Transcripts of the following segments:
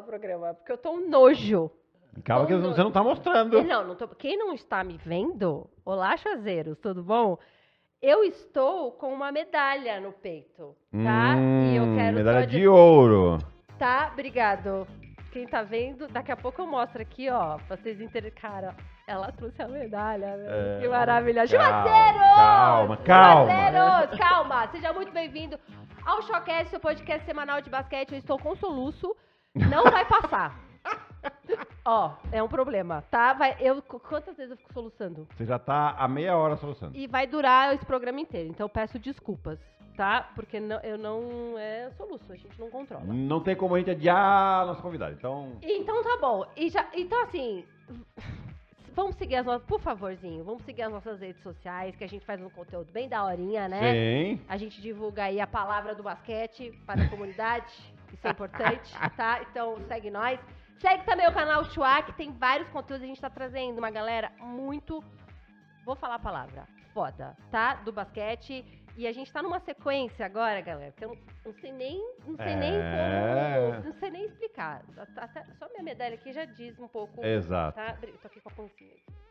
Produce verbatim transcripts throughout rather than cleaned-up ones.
o programa, porque eu tô um nojo. Calma que você não tá mostrando. É, não, não tô... Quem não está me vendo, olá, chazeiros, tudo bom? Eu estou com uma medalha no peito, tá? Hum, e eu quero medalha só de ouro. Tá, obrigado. Quem tá vendo, daqui a pouco eu mostro aqui, ó, pra vocês entenderem. Cara, ela trouxe a medalha, velho. É, Que maravilha. calma, Jumazeiros! calma, calma. Jumazeiros, calma. Seja muito bem-vindo ao Showcast, seu podcast semanal de basquete. Eu estou com soluço. Não vai passar. Ó, é um problema, tá? Vai, eu, quantas vezes eu fico soluçando? Você já tá há meia hora soluçando. E vai durar esse programa inteiro, então eu peço desculpas, tá? Porque não, eu não... É soluço, a gente não controla. Não tem como a gente adiar a nossa convidada, então... Então tá bom. E já, então assim... Vamos seguir as nossas... Por favorzinho, vamos seguir as nossas redes sociais, que a gente faz um conteúdo bem daorinha, né? Sim. A gente divulga aí a palavra do basquete para a comunidade. Isso é importante, tá? Então segue nós. Segue também o canal Chua, que tem vários conteúdos. A gente tá trazendo uma galera muito... Vou falar a palavra. Foda, tá? Do basquete. E a gente tá numa sequência agora, galera, que eu não, não sei nem... Não sei É. nem como... Não sei nem explicar. Até, só minha medalha aqui já diz um pouco... Exato. Tá? Tô aqui com a pancinha.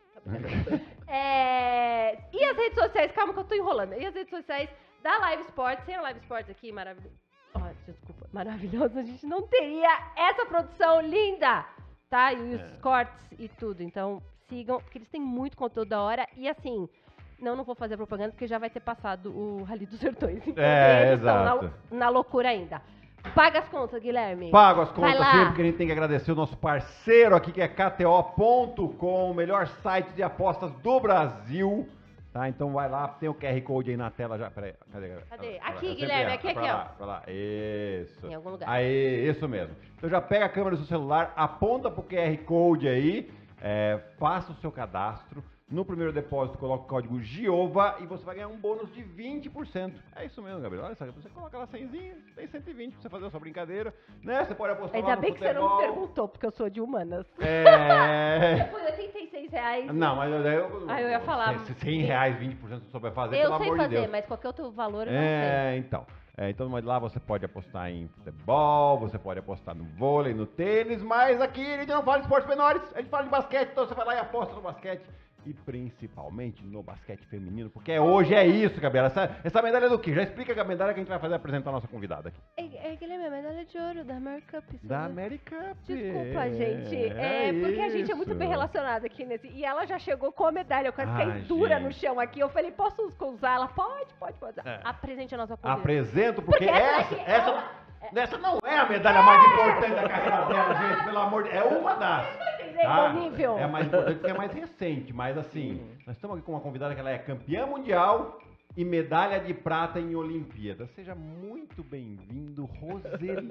Tá é... E as redes sociais? Calma que eu tô enrolando. E as redes sociais da Live Sports? Sem a Live Sports aqui, maravilhoso. Oh, desculpa, maravilhoso. A gente não teria essa produção linda, tá? E os É. cortes e tudo. Então, sigam, porque eles têm muito conteúdo da hora. E assim, não, não vou fazer propaganda, porque já vai ter passado o Rally dos Sertões. Então, É, eles estão exato. na, na loucura ainda. Paga as contas, Guilherme. Pago as Vai contas lá. sempre, porque a gente tem que agradecer o nosso parceiro aqui, que é K T O ponto com, o melhor site de apostas do Brasil. Tá, então vai lá, tem o Q R Code aí na tela já. Peraí, cadê? Cadê? Pra lá, Aqui, eu sempre Guilherme, erro. aqui, Pra aqui, ó. lá, pra lá. Isso. Em algum lugar. Aí, isso mesmo. Então já pega a câmera do seu celular, aponta pro Q R Code aí, é, faça o seu cadastro. No primeiro depósito, coloca o código GIOVA e você vai ganhar um bônus de vinte por cento. É isso mesmo, Gabriel. Olha só, você coloca lá cenzinha, tem cento e vinte pra você fazer a sua brincadeira, né? Você pode apostar Ainda lá no bem que você não me futebol. perguntou, porque eu sou de humanas. É... Depois oitenta e seis reais. Não, mas eu, eu, Ah, eu ia falar. Se cem reais, vinte por cento você souber fazer, Eu pelo sei amor fazer, de Deus. mas qualquer outro valor eu não sei. É, então. É, então mas lá você pode apostar em futebol, você pode apostar no vôlei, no tênis, mas aqui a gente não fala de esportes menores, a gente fala de basquete, então você vai lá e aposta no basquete. E principalmente no basquete feminino, porque hoje é isso, Gabriela. Essa, essa medalha é do quê? Já explica a medalha que a gente vai fazer apresentar a nossa convidada aqui. É, é Guilherme, a medalha de ouro da America Cup. Da America Cup. Desculpa, gente. É, É porque a gente é muito isso. bem relacionada aqui nesse. E ela já chegou com a medalha. Eu quase Ah, caí dura gente. no chão aqui. Eu falei, posso usar? Ela pode, pode, pode. É. Apresente a nossa convidada. Apresento, porque, Porque essa essa, daqui- essa, essa não é a medalha mais importante da carreira dela, gente, pelo amor de Deus. É uma das. Entendeu o nível? É a mais importante porque é mais recente, mas assim, nós estamos aqui com uma convidada que ela é campeã mundial e medalha de prata em Olimpíadas. Seja muito bem-vindo, Roseli!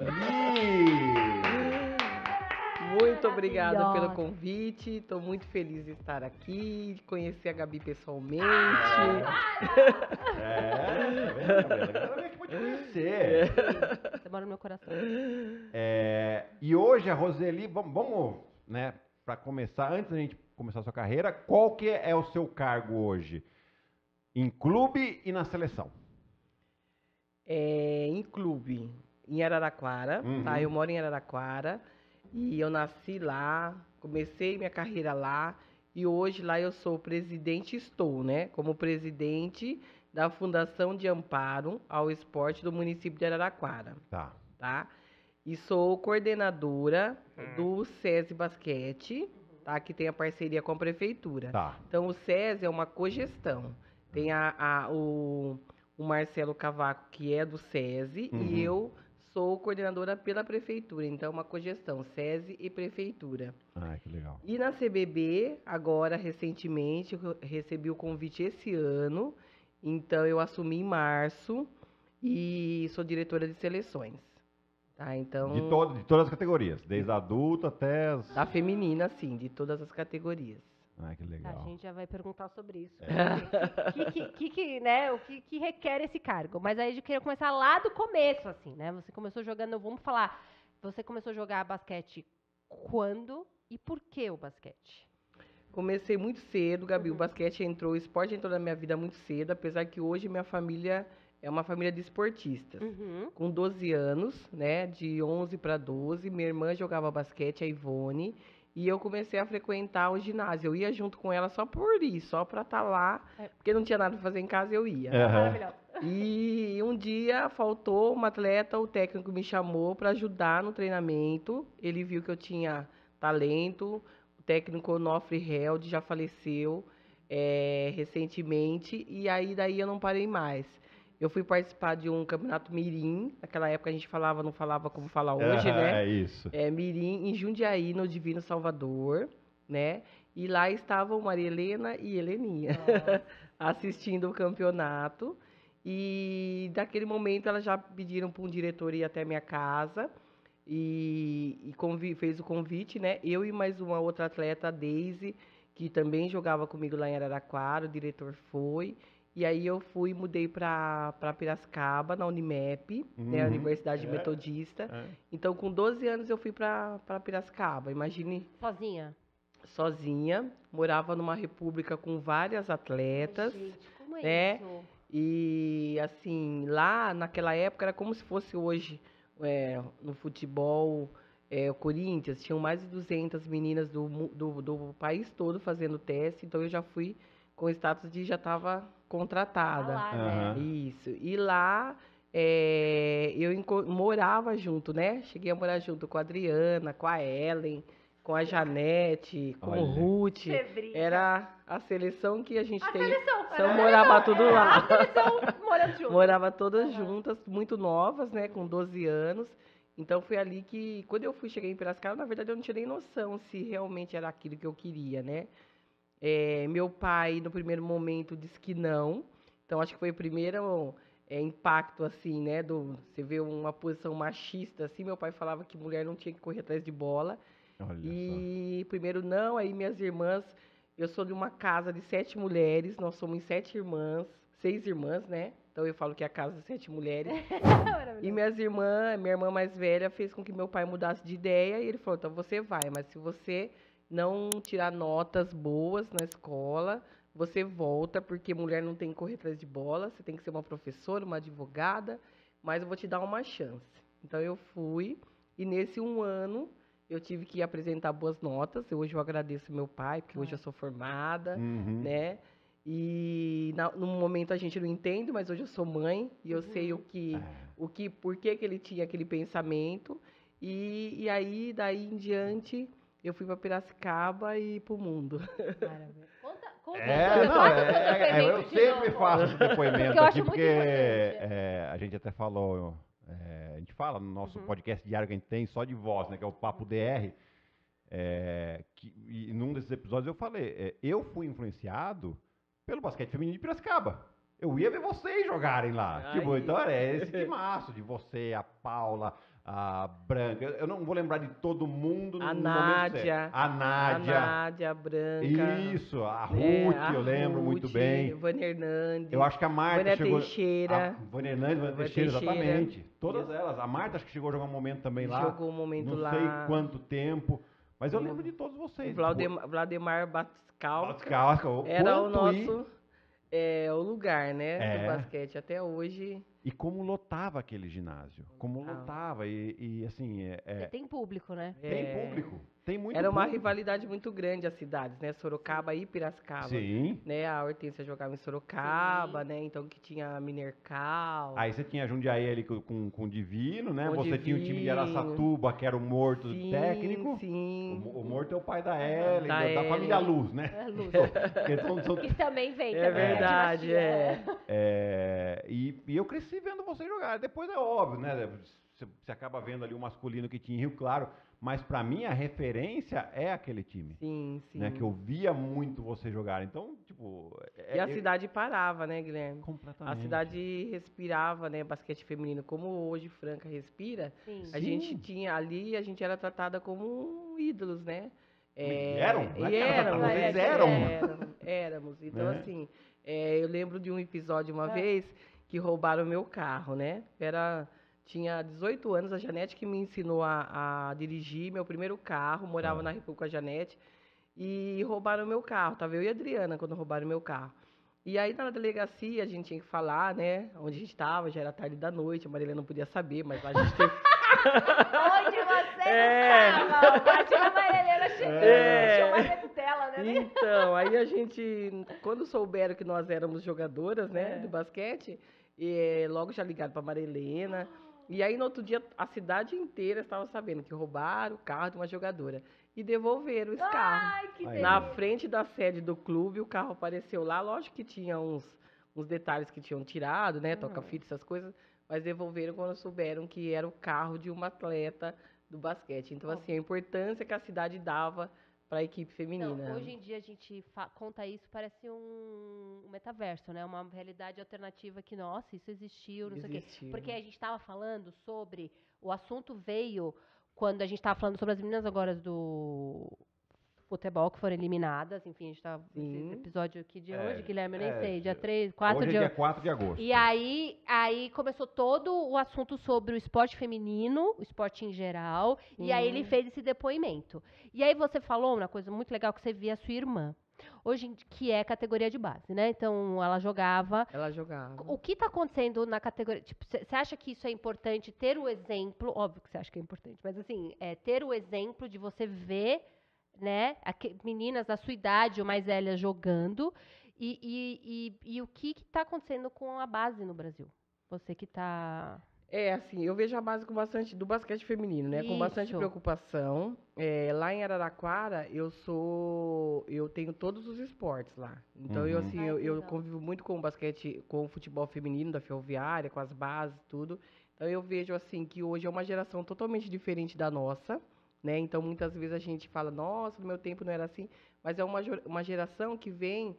Muito obrigada pelo Maravilhosa. convite. Estou muito feliz de estar aqui, de conhecer a Gabi pessoalmente. É, tá vendo, Gabriela? Ela veio aqui pra te conhecer. Você mora no meu coração. É, e hoje a Roseli, vamos, vamos né, para começar, antes da gente começar a sua carreira, qual que é o seu cargo hoje? Em clube e na seleção? É, em clube, em Araraquara, Uhum. tá? Eu moro em Araraquara e eu nasci lá, comecei minha carreira lá e hoje lá eu sou presidente, estou, né? Como presidente da Fundação de Amparo ao Esporte do município de Araraquara, Tá. tá? E sou coordenadora do SESI Basquete, tá? Que tem a parceria com a prefeitura. Tá. Então, o SESI é uma cogestão. Tem a, a- o, o Marcelo Cavaco, que é do SESI, Uhum. e eu sou coordenadora pela prefeitura. Então, é uma cogestão, SESI e prefeitura. Ai, que legal. E na C B B, agora, recentemente, eu recebi o convite esse ano. Então, eu assumi em março e sou diretora de seleções. Tá? Então, De, todo, de todas as categorias, desde adulto até as... da feminina, sim, de todas as categorias. Ai, que A legal. gente já vai perguntar sobre isso. É. O que, que, que, que, né, o que, que requer esse cargo? Mas aí eu queria começar lá do começo, assim, né? Você começou jogando, vamos falar, você começou a jogar basquete quando e por que o basquete? Comecei muito cedo, Gabi. Uhum. O basquete entrou, o esporte entrou na minha vida muito cedo, apesar que hoje minha família é uma família de esportistas. Uhum. Com doze anos, né, de onze para doze, minha irmã jogava basquete, a Ivone, e eu comecei a frequentar o ginásio. Eu ia junto com ela só por ir, só para estar lá, É. porque não tinha nada para fazer em casa, eu ia. Aham. Maravilhosa. E um dia faltou uma atleta, o técnico me chamou para ajudar no treinamento. Ele viu que eu tinha talento. O técnico Onofre Held já faleceu é, recentemente, e aí daí eu não parei mais. Eu fui participar de um campeonato mirim, naquela época a gente falava, não falava como fala hoje, Aham, né? É isso. É, mirim, em Jundiaí, no Divino Salvador, né? E lá estavam Maria Helena e Heleninha assistindo o campeonato. E daquele momento elas já pediram para um diretor ir até minha casa e, e convi- fez o convite, né? Eu e mais uma outra atleta, a Daisy, que também jogava comigo lá em Araraquara, o diretor foi. E aí eu fui e mudei para Piracicaba, na Unimep, né, a Uhum. Universidade É. Metodista. É. Então, com doze anos, eu fui para Piracicaba. Imagine, Sozinha? sozinha, morava numa república com várias atletas. Gente, como é né? isso? E, assim, lá naquela época era como se fosse hoje é, no futebol, é, o Corinthians. Tinham mais de duzentas meninas do, mu- do, do país todo fazendo teste. Então, eu já fui com status de já estava contratada. Tá lá, Aham. né? Isso. E lá é, eu enco- morava junto, né? Cheguei a morar junto com a Adriana, com a Ellen, com a Janete, com o Olha. Ruth. Você brinca. Era a seleção que a gente A tem. seleção. Só era a morava seleção, tudo é, lá. A seleção morando junto. Morava todas Aham. juntas, muito novas, né? Com doze anos. Então foi ali que, quando eu fui cheguei em Piracicaba, na verdade eu não tinha nem noção se realmente era aquilo que eu queria, né? É, meu pai, no primeiro momento, disse que não. Então, acho que foi o primeiro é, impacto, assim, né? Do, você vê uma posição machista, assim. Meu pai falava que mulher não tinha que correr atrás de bola. Olha E primeiro não, aí minhas irmãs... Eu sou de uma casa de sete mulheres. Nós somos sete irmãs, seis irmãs, né? Então, eu falo que é a casa de sete mulheres. E minhas irmãs, minha irmã mais velha fez com que meu pai mudasse de ideia. E ele falou, então você vai, mas se você não tirar notas boas na escola, você volta, porque mulher não tem que correr atrás de bola, você tem que ser uma professora, uma advogada, mas eu vou te dar uma chance. Então eu fui, e nesse um ano eu tive que apresentar boas notas. Hoje eu agradeço meu pai, porque hoje eu sou formada, Uhum. né? E na, no momento a gente não entende, mas hoje eu sou mãe e eu sei o que, É. o que, por que que ele tinha aquele pensamento. E, e aí, daí em diante, eu fui para Piracicaba e para o mundo. Maravilha. Conta, conta É, então, não, faça é, seu é, é, eu depoimento de sempre novo. faço esse depoimento Porque eu aqui, acho muito porque importante. é, a gente até falou, é, a gente fala no nosso Uhum. podcast diário que a gente tem só de voz, né, que é o Papo D R, é, que, e num desses episódios eu falei, é, eu fui influenciado pelo basquete feminino de Piracicaba. Eu ia ver vocês jogarem lá. Aí. Tipo, então era esse timaço de você, a Paula, a Branca. Eu não vou lembrar de todo mundo no A momento Nádia. certo. A A Nádia. Nádia, a Branca. Isso, a Ruth, né, a eu lembro muito Ruth, bem. Vânia Hernandes. Eu acho que a Marta Vânia chegou. Teixeira. A Vânia Hernandes, Vânia Vânia Teixeira, Teixeira. exatamente. Todas elas. A Marta acho que chegou a jogar um momento também lá. Jogou um momento não lá. sei quanto tempo. Mas eu O- lembro de todos vocês. O Vlademar, Vlademar Batscal Batscalca, o era o quanto ir- nosso é, o lugar, né, É. do basquete. Até hoje. E como lotava aquele ginásio. Como Ah. lotava. E, e, assim, é, é, Tem público, né? tem é, público. Tem muito Era uma público. rivalidade muito grande as cidades, né? Sorocaba e Piracicaba. Sim. Né? A Hortência jogava em Sorocaba, né? Então que tinha a Minercal. Aí você tinha Jundiaí ali com, com, com o Divino, né? Com o Você tinha o time de Divino. Araçatuba, que era o morto sim, técnico. Sim. O, o morto é o pai da Ellen, Da da, da Ellen. família Luz, né? É luz. Porque são- são- Que também vem. É também, a verdade, dinastia. é. é, e, e eu cresci vendo vocês jogar. Depois é óbvio, né? Você, você acaba vendo ali o masculino que tinha em Rio Claro. Mas pra mim a referência é aquele time. Sim, sim. Né? Que eu via muito você jogar. Então, tipo. é- E a eu- cidade parava, né, Guilherme? Completamente. A cidade respirava, né, basquete feminino, como hoje Franca respira. Sim. A Sim. gente tinha ali, a gente era tratada como ídolos, né? E eram? Não é E que era éramos, tratada, vocês é, eram. éramos, éramos. Então, Né? assim, é, eu lembro de um episódio uma Ah. vez que roubaram o meu carro, né? Era, tinha dezoito anos, a Janete que me ensinou a, a dirigir meu primeiro carro, morava Ah. na República, a Janete, e roubaram o meu carro. Tava eu e a Adriana quando roubaram o meu carro. E aí, na delegacia, a gente tinha que falar, né? Onde a gente estava, já era tarde da noite, a Marilena não podia saber, mas lá a gente teve... Onde você É. estava? Imagina a Marilena chegando, É. deixou mais dentro dela, né? Então, aí a gente, quando souberam que nós éramos jogadoras, né, É. do basquete, e logo já ligaram pra Marilena. E aí, no outro dia, a cidade inteira estava sabendo que roubaram o carro de uma jogadora. E devolveram esse carro. Ai, que Aí. Na delícia. frente da sede do clube, o carro apareceu lá. Lógico que tinha uns, uns detalhes que tinham tirado, né? Toca-fita, essas coisas. Mas devolveram quando souberam que era o carro de uma atleta do basquete. Então, assim, a importância que a cidade dava para a equipe feminina. Não, hoje em dia a gente fa- conta isso, parece um, um metaverso, né? Uma realidade alternativa que, nossa, isso existiu, não sei o quê. Existiu. Porque a gente estava falando sobre... O assunto veio quando a gente estava falando sobre as meninas agora do futebol que foram eliminadas. Enfim, a gente estava Sim. nesse episódio aqui de É, hoje, Guilherme, eu nem é, sei. Dia dia- três, quatro Hoje é de... dia quatro de agosto. E aí, aí começou todo o assunto sobre o esporte feminino, o esporte em geral, e aí ele Hum. fez esse depoimento. E aí você falou uma coisa muito legal que você via a sua irmã, hoje em- que é categoria de base, né? Então ela jogava. Ela jogava. O que está acontecendo na categoria? Tipo, você acha que isso é importante ter o exemplo? Óbvio que você acha que é importante, mas assim, é, ter o exemplo de você ver, né, aque- meninas da sua idade ou mais velhas jogando. E, e, e, e o que está acontecendo com a base no Brasil? Você que está... É, assim, eu vejo a base com bastante, do basquete feminino, né? Com bastante Isso. preocupação. É, lá em Araraquara, eu sou, eu tenho todos os esportes lá. Então, eu, Uhum. assim, Ai, eu, que eu legal. convivo muito com o basquete, com o futebol feminino da Ferroviária, com as bases, tudo. Então, eu vejo, assim, que hoje é uma geração totalmente diferente da nossa, né? Então, muitas vezes a gente fala, nossa, no meu tempo não era assim. Mas é uma, jo- uma geração que vem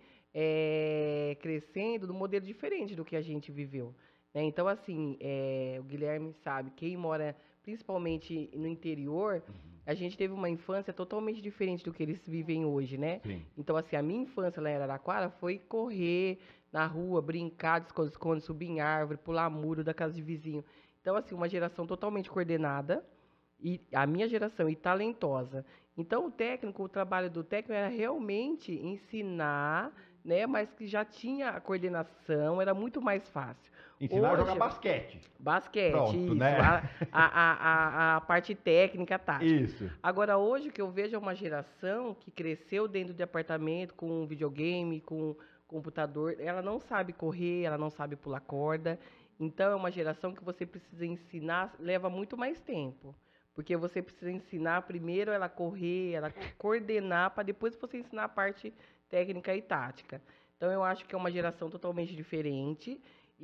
é, crescendo num modelo diferente do que a gente viveu. Né? Então, assim, é, o Guilherme sabe, quem mora principalmente no interior, a gente teve uma infância totalmente diferente do que eles vivem hoje, né? Sim. Então, assim, a minha infância lá em Araraquara foi correr na rua, brincar de esconde-esconde, subir em árvore, pular muro da casa de vizinho. Então, assim, uma geração totalmente coordenada, e a minha geração, e talentosa. Então, o técnico, o trabalho do técnico era realmente ensinar, né? Mas que já tinha a coordenação, era muito mais fácil. Ensinar a jogar Hoje- basquete. Basquete, Pronto, isso. né? A, a, a, a, a parte técnica, tática. Isso. Agora, hoje, o que eu vejo é uma geração que cresceu dentro de apartamento, com videogame, com computador. Ela não sabe correr, ela não sabe pular corda. Então, é uma geração que você precisa ensinar, leva muito mais tempo. Porque você precisa ensinar primeiro ela a correr, ela coordenar, para depois você ensinar a parte técnica e tática. Então, eu acho que é uma geração totalmente diferente.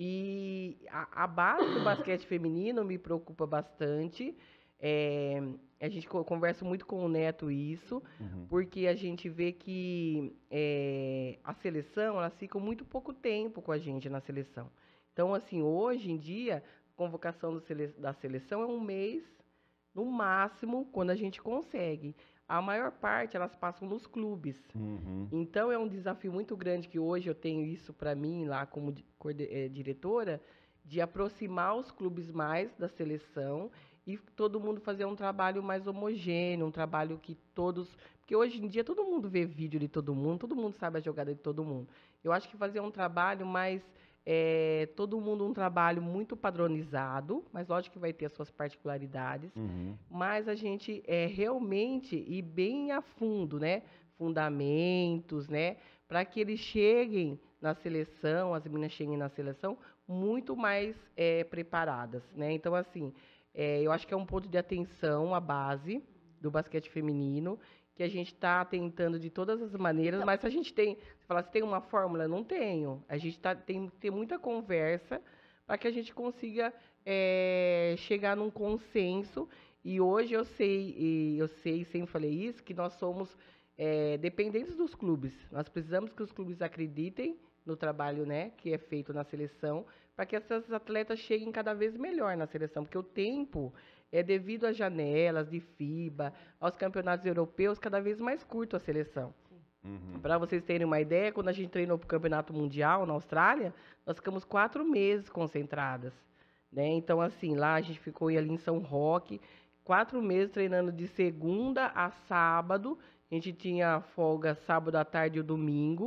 E a, a base do basquete feminino me preocupa bastante. É, a gente co- conversa muito com o Neto isso, Uhum. porque a gente vê que é, a seleção, elas ficam muito pouco tempo com a gente na seleção. Então, assim, hoje em dia, a convocação do sele- da seleção é um mês, no máximo, quando a gente consegue. A maior parte, elas passam nos clubes. Uhum. Então, é um desafio muito grande que hoje eu tenho isso para mim, lá como di- coorde- eh, diretora, de aproximar os clubes mais da seleção e todo mundo fazer um trabalho mais homogêneo, um trabalho que todos... Porque hoje em dia todo mundo vê vídeo de todo mundo, todo mundo sabe a jogada de todo mundo. Eu acho que fazer um trabalho mais... eh, todo mundo um trabalho muito padronizado, mas lógico que vai ter as suas particularidades, Uhum. mas a gente é realmente ir bem a fundo, né? Fundamentos, né? Para que eles cheguem na seleção, as meninas cheguem na seleção muito mais eh, preparadas, né? Então, assim, eh, eu acho que é um ponto de atenção a base do basquete feminino, que a gente está tentando de todas as maneiras, Então- mas a gente tem, você fala, você tem uma fórmula? Não tenho. A gente tá, tem que ter muita conversa para que a gente consiga eh, chegar num consenso. E hoje eu sei, e eu sei, sempre falei isso, que nós somos eh, dependentes dos clubes. Nós precisamos que os clubes acreditem no trabalho, né, que é feito na seleção, para que essas atletas cheguem cada vez melhor na seleção, porque o tempo é devido às janelas de FIBA, aos campeonatos europeus, cada vez mais curto a seleção. Uhum. Para vocês terem uma ideia, quando a gente treinou para o Campeonato Mundial na Austrália, nós ficamos quatro meses concentradas. Né? Então, assim, lá a gente ficou ali em São Roque, quatro meses treinando de segunda a sábado. A gente tinha folga sábado à tarde e o domingo.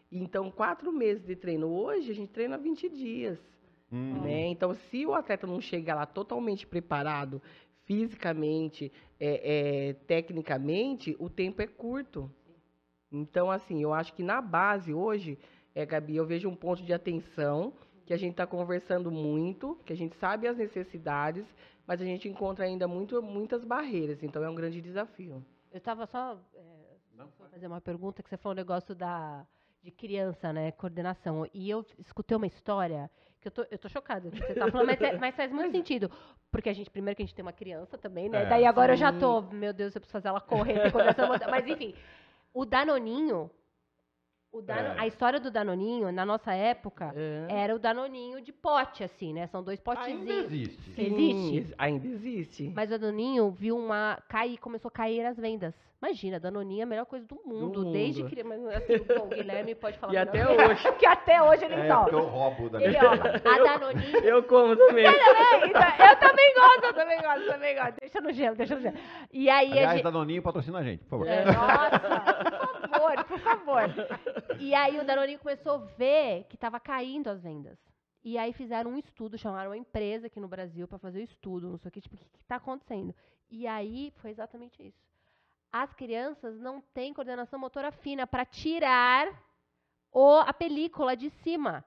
Então, quatro meses de treino. Hoje, a gente treina vinte dias. Hum. Né? Então, se o atleta não chegar lá totalmente preparado, fisicamente, é, é, tecnicamente, o tempo é curto. Então, assim, eu acho que na base hoje, é, Gabi, eu vejo um ponto de atenção, que a gente está conversando muito, que a gente sabe as necessidades, mas a gente encontra ainda muito, muitas barreiras. Então, é um grande desafio. Eu estava só é, vou fazer uma pergunta, que você falou um negócio da, de criança, né, coordenação. E eu escutei uma história que eu tô, eu tô chocada com o que você tá falando, mas, é- mas faz muito sentido. Porque a gente, primeiro que a gente tem uma criança também, né? É, Daí agora eu sim. já tô, meu Deus, eu preciso fazer ela correr, ter coordenação motora. Mas enfim, o Danoninho, o Dano- É. a história do Danoninho, na nossa época, É. era o Danoninho de pote, assim, né? São dois Ainda potezinhos. existe. Sim. Existe? Sim, ainda existe. Mas o Danoninho viu uma cair, começou a cair as vendas. Imagina, Danoninho é a melhor coisa do mundo, mundo. desde que, mas assim, bom, o Guilherme pode falar E melhor até que eu, hoje. porque até hoje ele É, toma. porque eu roubo da Ele, minha ó, casa. a Danoninho. Eu como também. É, então, eu também gosto, eu também gosto, eu também gosto. Deixa no gelo, deixa no gelo. E aí a Aliás, gente. Danoninho patrocina a gente, por favor. É, nossa, por favor, por favor. E aí o Danoninho começou a ver que tava caindo as vendas. E aí fizeram um estudo, chamaram uma empresa aqui no Brasil para fazer o estudo, não sei o que, tipo, o que, que tá acontecendo. E aí foi exatamente isso. As crianças não têm coordenação motora fina para tirar o, a película de cima.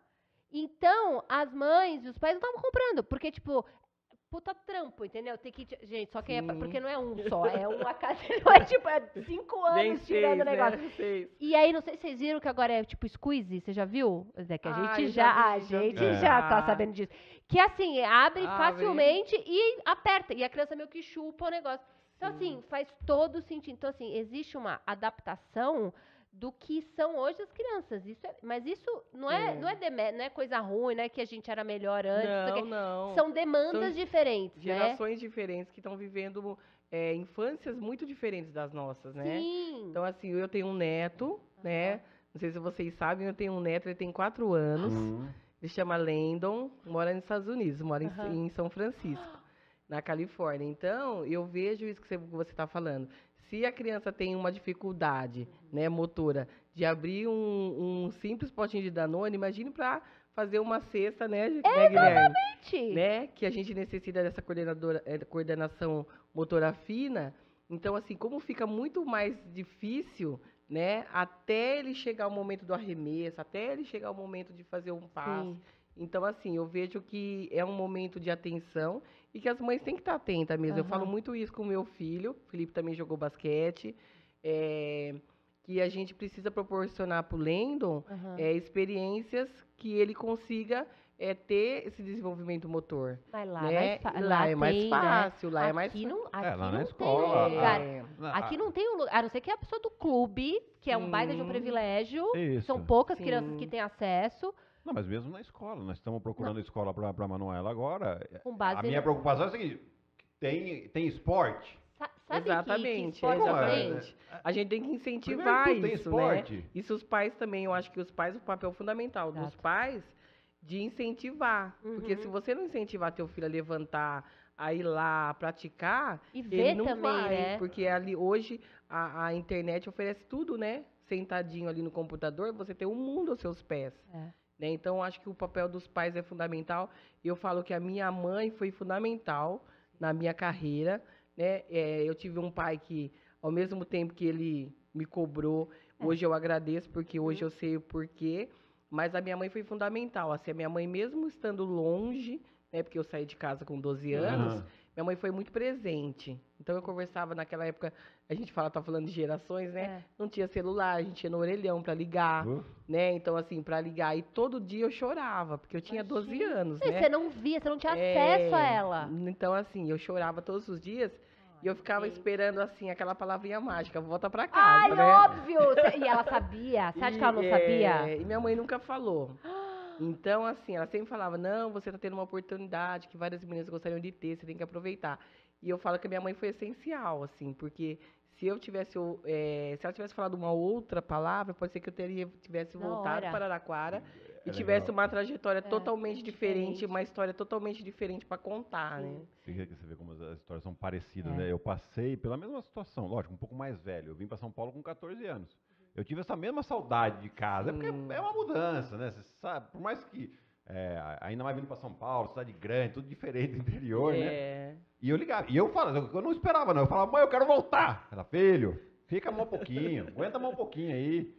Então, as mães e os pais não estavam comprando, porque, tipo, puta trampo, entendeu? Tem que. Gente, só que é, Sim. porque não é um só, é um a cada. Não é tipo, é cinco anos Nem tirando o seis, negócio. né? Seis. E aí, não sei se vocês viram que agora é tipo squeeze, você já viu? É que a Ah, gente eu já, já vi, a já gente vi. já tá Ah. sabendo disso. Que assim, abre, Abre. facilmente e aperta. E a criança meio que chupa o negócio. Então, Sim. assim, faz todo sentido. Então, assim, existe uma adaptação do que são hoje as crianças. Isso é- mas isso não é, É. Não, é demé- não é coisa ruim, não é que a gente era melhor antes. não sei o Não, quê. não. São demandas São diferentes, né? Gerações diferentes que estão vivendo é, infâncias muito diferentes das nossas, né? Sim. Então, assim, eu tenho um neto, né? Não sei se vocês sabem, eu tenho um neto, ele tem quatro anos. Hum. Ele chama Landon, mora nos Estados Unidos, mora em- Aham. em, São Francisco, na Califórnia. Então, eu vejo isso que você está falando. Se a criança tem uma dificuldade, né, motora, de abrir um, um simples potinho de Danone, imagine para fazer uma cesta, né, né, Guilherme? Gente, Né, que a gente necessita dessa coordenadora, eh, coordenação motora fina. Então, assim, como fica muito mais difícil, né, até ele chegar o momento do arremesso, até ele chegar o momento de fazer um passe. Sim. Então, assim, eu vejo que é um momento de atenção e que as mães têm que estar atentas mesmo. Eu Aham. falo muito isso com o meu filho, o Felipe também jogou basquete, é, que a gente precisa proporcionar para o Landon Aham. é, experiências que ele consiga é, ter esse desenvolvimento motor. Mas lá, né? mais fa- Lá é mais tem, né? fácil, lá é aqui mais não, aqui É, lá na não escola, tem lugar. É, Na- Aqui não tem um lugar, a não ser que é a pessoa do clube, que é um baita de um Sim. privilégio. Isso. São poucas Sim. crianças que têm acesso. Não, mas mesmo na escola. Nós estamos procurando escola para a Manuela agora. Com base A minha no- preocupação é a seguinte: tem, tem esporte? Sa- Sabe Exatamente, que, que esporte Como é? tem? exatamente. A gente tem que Primeiro incentivar tudo tem isso, esporte. né? Isso os pais também, eu acho que os pais, o papel fundamental dos Exato. pais de incentivar. Porque Uhum. se você não incentivar teu filho a levantar, a ir lá, a praticar, E ver ele não também, vai. né? Porque ali hoje a, a internet oferece tudo, né? Sentadinho ali no computador, você tem o mundo aos seus pés. É. Né? Então, eu acho que o papel dos pais é fundamental. E eu falo que a minha mãe foi fundamental na minha carreira. Né? É, eu tive um pai que, ao mesmo tempo que ele me cobrou, É. hoje eu agradeço, porque hoje eu sei o porquê. Mas a minha mãe foi fundamental. Assim, a minha mãe, mesmo estando longe, né, porque eu saí de casa com doze anos, Aham. minha mãe foi muito presente. Então, eu conversava naquela época, a gente fala, tá falando de gerações, né? É. Não tinha celular, a gente ia no orelhão para ligar, Uh, né? Então, assim, para ligar. E todo dia eu chorava, porque eu tinha doze Imagina. anos, E né? Você não via, você não tinha É, acesso a ela. Então, assim, eu chorava todos os dias e eu ficava gente. esperando, assim, aquela palavrinha mágica, volta pra Ai, casa, né? óbvio! Cê- E ela sabia? Você acha que ela não E, sabia? é, e minha mãe nunca falou. Então, assim, ela sempre falava, não, você tá tendo uma oportunidade que várias meninas gostariam de ter, você tem que aproveitar. E eu falo que a minha mãe foi essencial, assim, porque se eu tivesse, é, se ela tivesse falado uma outra palavra, pode ser que eu teria, tivesse Na voltado hora. para Araraquara e É tivesse legal. uma trajetória É, totalmente diferente, diferente. uma história totalmente diferente para contar, né? Você vê você vê como as histórias são parecidas, É. né? Eu passei pela mesma situação, lógico, um pouco mais velho. Eu vim para São Paulo com quatorze anos. eu tive essa mesma saudade de casa. É Sim. porque é uma mudança, né? Você sabe, por mais que, é, ainda mais vindo pra São Paulo, cidade grande, tudo diferente do interior, né? É. E eu ligava, e eu falava, eu não esperava não, eu falava, mãe, eu quero voltar. Ela, filho, fica mais um pouquinho, aguenta mais um pouquinho aí.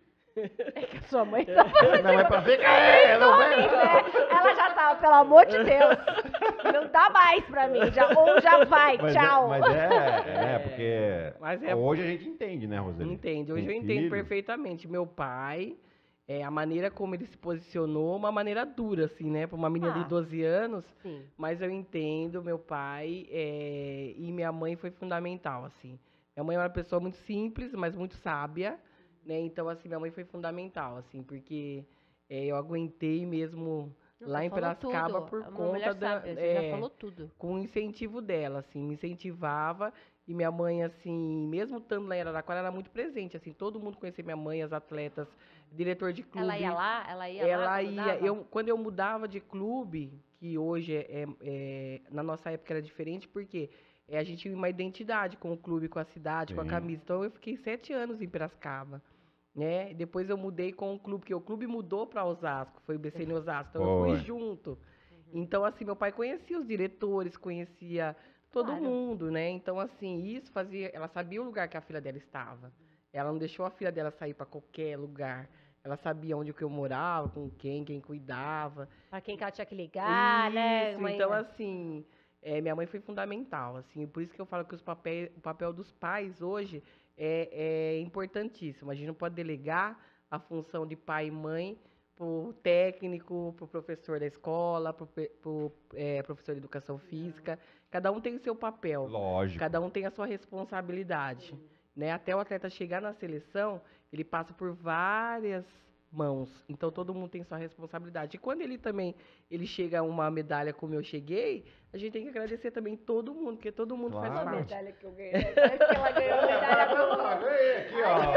É que a sua mãe tá falando. Minha mãe fala, fica aí, não Né? Ela já tava, pelo amor de Deus. Não dá mais pra mim. Já, ou já vai, Mas tchau. É, mas é, né, porque Mas é- hoje a gente entende, né, Roseli? Entende, hoje Com eu entendo filho. perfeitamente. Meu pai, é, a maneira como ele se posicionou, uma maneira dura, assim, né? Pra uma menina Ah. de doze anos, Sim. mas eu entendo, meu pai é, e minha mãe foi fundamental, assim. Minha mãe é uma pessoa muito simples, mas muito sábia, né? Então, assim, minha mãe foi fundamental, assim, porque é, eu aguentei mesmo Não, lá você em falou Piracicaba tudo. por É uma conta mulher da... sábia, você é, já falou tudo. com o incentivo dela, assim, me incentivava. E minha mãe, assim, mesmo estando lá em Araraquara, era muito presente, assim, todo mundo conhecia minha mãe, as atletas, diretor de clube. Ela ia lá? Ela ia Ela lá? ia, Mudava? eu, quando eu mudava de clube, que hoje é, é- é- na nossa época era diferente, porque é, a gente tinha uma identidade com o clube, com a cidade, com a Sim. camisa. Então eu fiquei sete anos em Piracicaba, né? Depois eu mudei com o clube, porque o clube mudou para Osasco, foi o B C N Osasco, então eu fui Foi. junto. Então, assim, meu pai conhecia os diretores, conhecia todo Claro. mundo, né? Então, assim, isso fazia. Ela sabia o lugar que a filha dela estava. Ela não deixou a filha dela sair para qualquer lugar. Ela sabia onde que eu morava, com quem, quem cuidava. Pra quem que ela tinha que ligar, né? Isso, mãe? então, assim, é, minha mãe foi fundamental, assim. Por isso que eu falo que os papéis, o papel dos pais hoje é, é importantíssimo. A gente não pode delegar a função de pai e mãe pro técnico, pro professor da escola, pro, pe- pro é, professor de educação física. Cada um tem o seu papel. Lógico. Cada um tem a sua responsabilidade, né? Até o atleta chegar na seleção, ele passa por várias mãos. Então todo mundo tem sua responsabilidade. E quando ele também ele chega a uma medalha como eu cheguei, a gente tem que agradecer também todo mundo, porque todo mundo Claro. faz A parte. medalha que eu ganhei. Parece que ela ganhou a medalha Ah, do... ganhei aqui,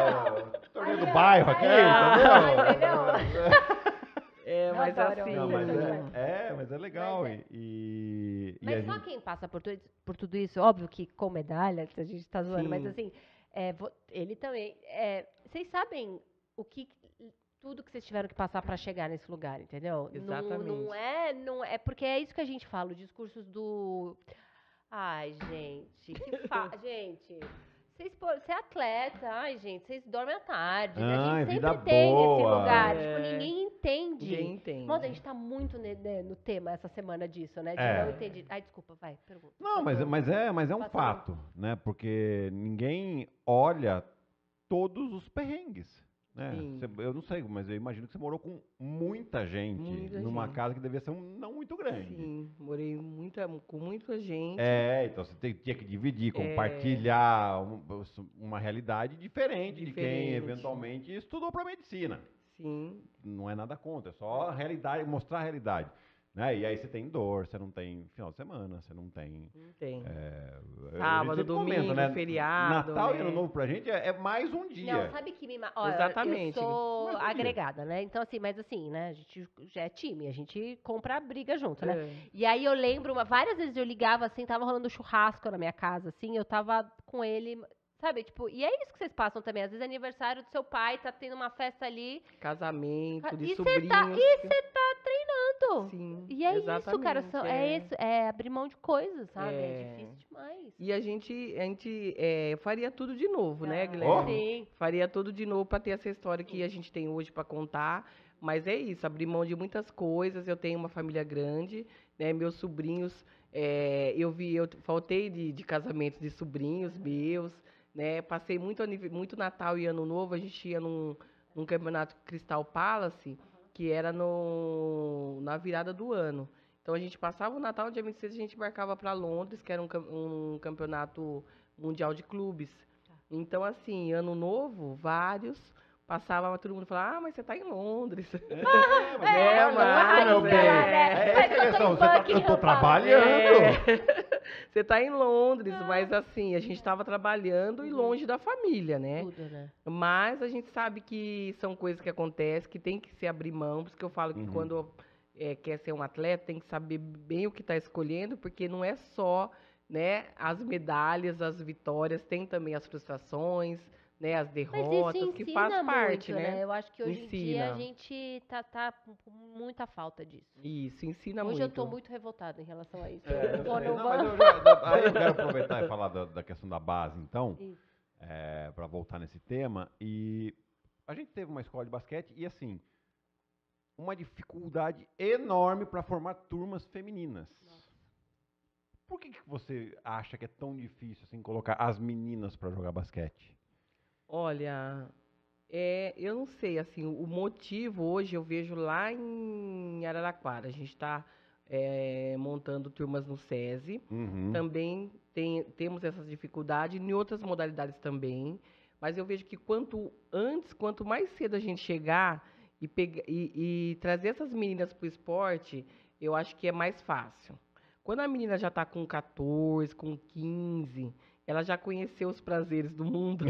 ó. Torneio do Aí, ó. bairro aqui, Aí, entendeu? entendeu? É, Eu mas adoro, assim, Não, mas Sim. é, é, mas é legal. Mas é. E, e, e Mas a só gente- quem passa por, tu- por tudo isso, óbvio que com medalha, a gente tá zoando, mas Sim. assim, é, vo- ele também. é, vocês sabem o que. Tudo que vocês tiveram que passar pra chegar nesse lugar, entendeu? Não, Exatamente. não é, não é. Porque é isso que a gente fala, os discursos do. Ai, gente, que fa... Gente. Vocês, pô, você é atleta, ai, gente, vocês dormem à tarde. né? A Ai, gente vida sempre tem esse boa. lugar. É. Tipo, ninguém entende. Ninguém entende. Nossa, a gente tá muito ne- né, no tema essa semana disso, né? De É. não entender. Ai, desculpa, vai, pergunta. Não, mas, Passou. mas, é, mas é um Passou. fato, né? Porque ninguém olha todos os perrengues. Né? Sim. Você- eu não sei, mas eu imagino que você morou com muita gente Muita numa gente. casa que devia ser um, não muito grande. Sim, morei muita, com muita gente. É, então você tem- tinha que dividir, É. compartilhar um- uma realidade diferente, de quem Diferente. eventualmente estudou para medicina. Sim, Não é nada contra, é só a realidade, mostrar a realidade. Né? E aí você tem dor, você não tem final de semana, você não tem. não tem. é, a Sábado, gente sempre domingo, feriado, Natal e né? Ano Novo pra gente é, é mais um dia. Não, sabe que me. ma- Ó, Exatamente. Eu sou Mas por quê? agregada, né? Então, assim, mas assim, né? A gente já é time, a gente compra a briga junto, né? É. E aí eu lembro, uma- várias vezes eu ligava assim, tava rolando churrasco na minha casa, assim, eu tava com ele, sabe? Tipo, e é isso que vocês passam também. Às vezes é aniversário do seu pai, tá tendo uma festa ali. Casamento, de e você sobrinhos. tá, e você tá treinando. Sim, E é isso, cara. exatamente, são- é. isso, é abrir mão de coisas, sabe? É, É. difícil demais. E a gente, a gente é, faria tudo de novo, né, Ah, Guilherme? Sim. Faria tudo de novo para ter essa história que a gente tem hoje para contar. Mas é isso, abrir mão de muitas coisas. Eu tenho uma família grande, né? Meus sobrinhos, é, eu vi, eu faltei de, de casamentos de sobrinhos meus, né? Passei muito, anive- muito Natal e Ano Novo. A gente ia num, num campeonato Crystal Palace, que era no, na virada do ano. Então a gente passava o Natal, dia vinte e seis a gente embarcava para Londres, que era um, cam- um campeonato mundial de clubes. Então, assim, ano novo, vários, passava todo mundo falava, ah, mas você tá em Londres. É, É, olha mas- lá, meu é, bem. é, É, mas essa é a eu tô questão. em Você tá, eu Buckingham tô Palace. trabalhando. É. Você tá em Londres, mas assim, a gente estava trabalhando e longe da família, né? Tudo, né? Mas a gente sabe que são coisas que acontecem, que tem que se abrir mão, por isso que eu falo que Uhum. quando é, quer ser um atleta, tem que saber bem o que está escolhendo, porque não é só, né, as medalhas, as vitórias, tem também as frustrações, né, as Mas derrotas, isso que ensina faz muito, parte, né? né? Eu acho que hoje em dia a Ensina. gente tá, tá com com muita falta disso. Isso, ensina Hoje muito. eu tô muito revoltada em relação a isso. É, eu eu vou sei. no Não, mas banco. eu já- da- aí eu quero aproveitar e falar da, da questão da base, então, Isso. é, para voltar nesse tema. E a gente teve uma escola de basquete e, assim, uma dificuldade enorme para formar turmas femininas. Por que, que você acha que é tão difícil assim colocar as meninas para jogar basquete? Olha, é, eu não sei, assim, o motivo hoje eu vejo lá em Araraquara. A gente está montando turmas no SESI. Uhum. Também tem- temos essas dificuldades, em outras modalidades também. Mas eu vejo que quanto antes, quanto mais cedo a gente chegar e, pega- e- e trazer essas meninas para o esporte, eu acho que é mais fácil. Quando a menina já está com quatorze, com quinze, ela já conheceu os prazeres do mundo.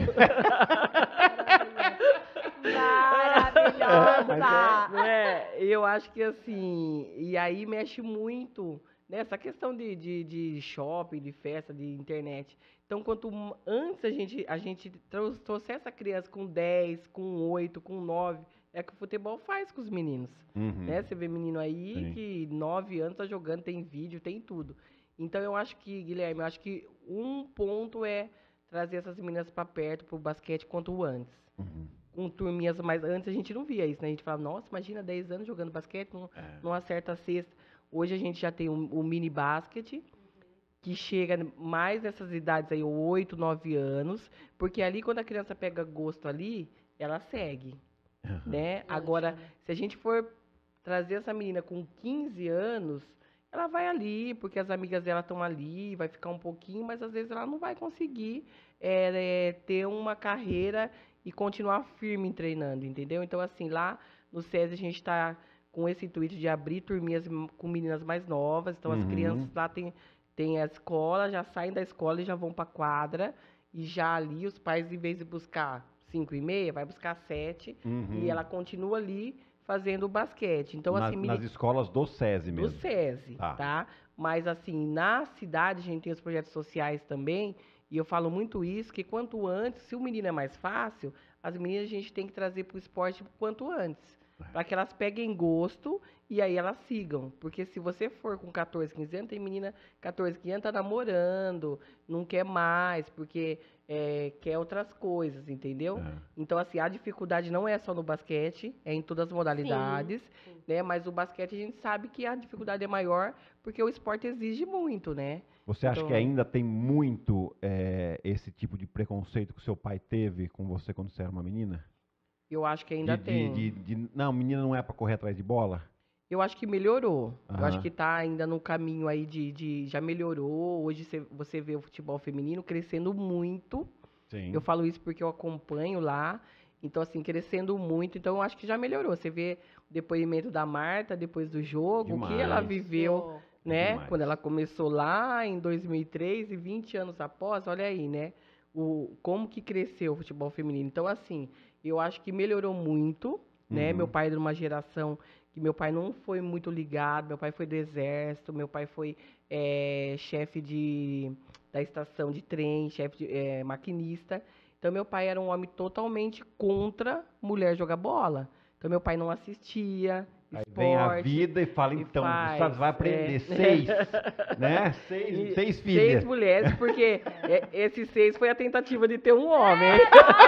Maravilhosa! Não é? Eu acho que assim, e aí mexe muito nessa questão de, de, de shopping, de festa, de internet. Então, quanto m- antes a gente, a gente trou- trouxer essa criança com dez, com oito, com nove, é que o futebol faz com os meninos. Uhum. Né? Você vê menino aí Sim. que nove anos tá jogando, tem vídeo, tem tudo. Então, eu acho que, Guilherme, eu acho que um ponto é trazer essas meninas para perto, pro basquete, quanto antes. Uhum. Com turminhas mais. Antes a gente não via isso, né? A gente falava, nossa, imagina dez anos jogando basquete, não, É. não acerta a cesta. Hoje a gente já tem o, o mini basquete, que chega mais nessas idades aí, oito, nove anos, porque ali quando a criança pega gosto ali, ela segue, Uhum. né? Lancha, Agora, né? se a gente for trazer essa menina com quinze anos, ela vai ali, porque as amigas dela estão ali, vai ficar um pouquinho, mas às vezes ela não vai conseguir é, é, ter uma carreira e continuar firme treinando, entendeu? Então, assim, lá no SESI a gente está com esse intuito de abrir turminhas m- com meninas mais novas, então as Uhum. crianças lá têm tem a escola, já saem da escola e já vão para a quadra, e já ali os pais, em vez de buscar cinco e meia, vai buscar sete, Uhum. e ela continua ali fazendo o basquete. Então, Na- assim, nas meni- escolas do SESI do mesmo. SESI, Tá. tá? Mas, assim, na cidade a gente tem os projetos sociais também, e eu falo muito isso, que quanto antes, se o menino é mais fácil, as meninas a gente tem que trazer para o esporte quanto antes, para que elas peguem gosto e aí elas sigam. Porque se você for com quatorze, quinze anos, tem menina quatorze, quinze anos, tá namorando, não quer mais, porque é, quer outras coisas, entendeu? É. Então, assim, a dificuldade não é só no basquete, é em todas as modalidades, sim. né? Mas o basquete a gente sabe que a dificuldade é maior, porque o esporte exige muito, né? Você acha Então- que ainda tem muito é, esse tipo de preconceito que o seu pai teve com você quando você era uma menina? Eu acho que ainda de, de- tem. de- de- não, menina não é pra correr atrás de bola? Eu acho que melhorou. Eu Aham. acho que tá ainda no caminho aí de, de já melhorou. Hoje você, você vê o futebol feminino crescendo muito. Sim. Eu falo isso porque eu acompanho lá. Então, assim, crescendo muito. Então, eu acho que já melhorou. Você vê o depoimento da Marta depois do jogo, o que ela Demais. viveu, né? Demais. Quando ela começou lá em dois mil e três e vinte anos após, olha aí, né? O, como que cresceu o futebol feminino. Então, assim, eu acho que melhorou muito, né? Uhum. Meu pai é de uma geração que meu pai não foi muito ligado, meu pai foi do exército, meu pai foi eh, chefe de, da estação de trem, chefe de eh, maquinista. Então, meu pai era um homem totalmente contra mulher jogar bola. Então, meu pai não assistia Aí esporte. vem a vida e fala, e então, faz, Gustavo, você vai aprender é. seis, né? Seis, E seis filhas. Seis mulheres, porque é, esses seis foi a tentativa de ter um homem.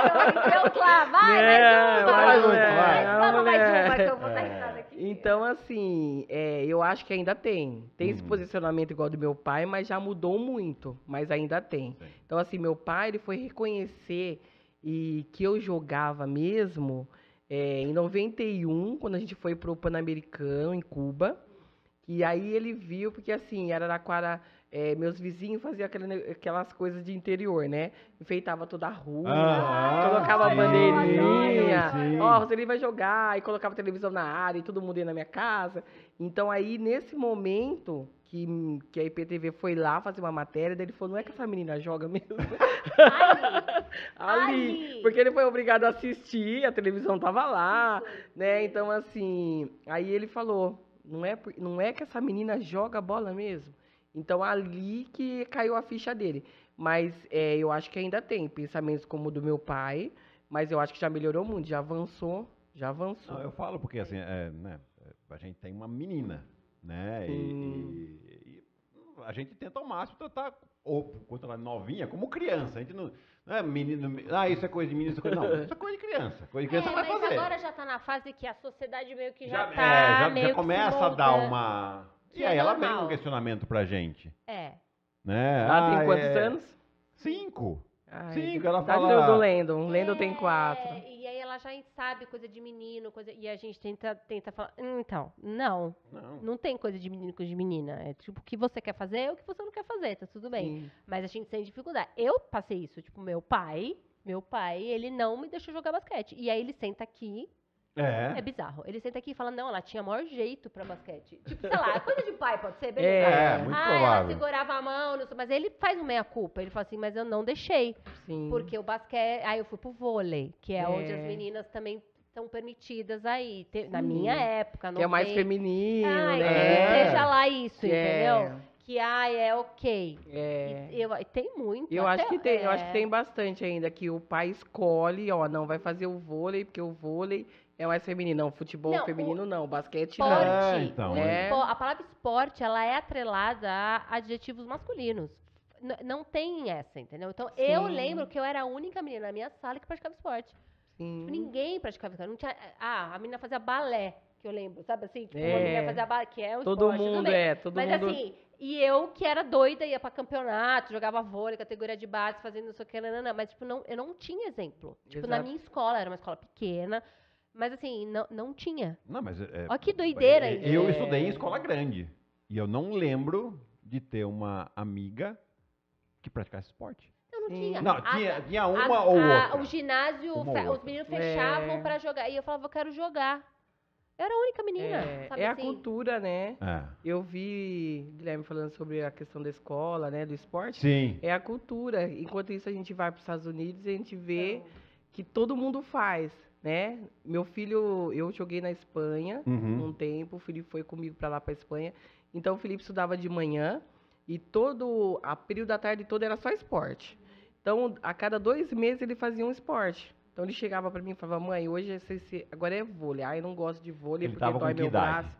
Deus lá, vai, É, mais uma. mais uma, Vai, vai. vamos mais É. uma que eu vou dar risada aqui. Então, assim, é, eu acho que ainda tem. Tem esse Uhum. posicionamento igual do meu pai, mas já mudou muito. Mas ainda tem. Sim. Então, assim, meu pai, ele foi reconhecer e que eu jogava mesmo é, em noventa e um, quando a gente foi pro Pan-Americano, em Cuba. E aí ele viu, porque assim, Araraquara, é, meus vizinhos faziam aquela ne- aquelas coisas de interior, né? Enfeitava toda a rua, Ah, colocava sim, a bandeirinha. sim. Ó, você vai jogar, e colocava televisão na área, e todo mundo ia na minha casa. Então aí, nesse momento que, que a I P T V foi lá fazer uma matéria, daí ele falou, não é que essa menina joga mesmo? Ali. Ali. Porque ele foi obrigado a assistir, a televisão tava lá, né? Então, assim, aí ele falou, não é, por- não é que essa menina joga bola mesmo? Então, ali que caiu a ficha dele. Mas é, eu acho que ainda tem pensamentos como o do meu pai, mas eu acho que já melhorou muito, já avançou, já avançou. Não, eu falo porque, assim, é, né, a gente tem uma menina, né? E, Sim. e- e a gente tenta ao máximo tratar, ou quando ela é novinha, como criança. A gente não, não é menino, ah, isso é coisa de menino, isso é coisa... Não, isso é coisa de criança. Coisa de criança É, vai mas fazer. agora já tá na fase que a sociedade meio que já, Já, tá é, já, meio já que se começa a dar moldando. uma... Que E é aí ela vem com normal. um questionamento pra gente, É. né? Ela Ah, tem quantos é- anos? Cinco. Ai, Cinco, ela idade fala... do Lendo, o Lendo tem É, quatro. E aí ela já sabe coisa de menino, coisa... E a gente tenta, tenta falar, "Hum, então, não. Não. Não tem coisa de menino com de menina. É tipo, o que você quer fazer é o que você não quer fazer, tá tudo bem. Sim. Mas a gente tem dificuldade. Eu passei isso, tipo, meu pai, meu pai, ele não me deixou jogar basquete. E aí ele senta aqui, é É. bizarro. Ele senta aqui e fala, não, ela tinha maior jeito pra basquete. Tipo, sei lá, coisa de pai, pode ser, beleza. É, É, muito ah, ela provável. segurava a mão, não sei, mas ele faz um meia-culpa. Ele fala assim, mas eu não deixei. Sim. Porque o basquete. Aí eu fui pro vôlei, que é, É. onde as meninas também estão permitidas aí. Te- Na Sim. minha época, Que é mais noventa. feminino, Ai, né? que seja lá isso, Que é- entendeu? Que ai, é ok. É. E, eu, e tem muito. Eu acho até- que tem, eu acho é. que tem bastante ainda que o pai escolhe, ó, não vai fazer o vôlei porque o vôlei é mais feminino, não, futebol Não, feminino não, o basquete Esporte, não. É, então, o é. espo- a palavra esporte, ela é atrelada a adjetivos masculinos. N- não tem essa, entendeu? Então, eu Sim. lembro que eu era a única menina na minha sala que praticava esporte. Sim. Tipo, ninguém praticava esporte. Não tinha, ah, a menina fazia balé, que eu lembro, sabe assim? Tipo, É. uma menina fazia balé, que é o Todo esporte, tudo mundo bem. é, todo Mas mundo. assim, e eu que era doida, ia pra campeonato, jogava vôlei, categoria de base, fazendo não sei o que, não, não, não, mas tipo, não, eu não tinha exemplo. Tipo, na Exato. minha escola, era uma escola pequena, mas assim, não, não tinha. Não, mas... É, Olha que doideira é, isso. Eu É. estudei em escola grande. E eu não lembro de ter uma amiga que praticasse esporte. Eu não Sim. tinha. Não, A- tinha, tinha a- uma a- ou outra. O ginásio, Uma ou fe- os outra. meninos fechavam É. pra jogar. E eu falava, eu quero jogar. Eu era a única menina, É, sabe é a assim? cultura, né? É. Eu vi Guilherme falando sobre a questão da escola, né, do esporte. Sim. É a cultura. Enquanto isso, a gente vai para os Estados Unidos e a gente vê Então, que todo mundo faz, né? Meu filho, eu joguei na Espanha Uhum. um tempo, o Felipe foi comigo para lá para Espanha. Então, o Felipe estudava de manhã e todo a período da tarde todo era só esporte. Então, a cada dois meses ele fazia um esporte. Então, ele chegava para mim e falava, mãe, hoje é C C, agora é vôlei. Ah, eu não gosto de vôlei Ele porque tava dói com que meu idade? braço.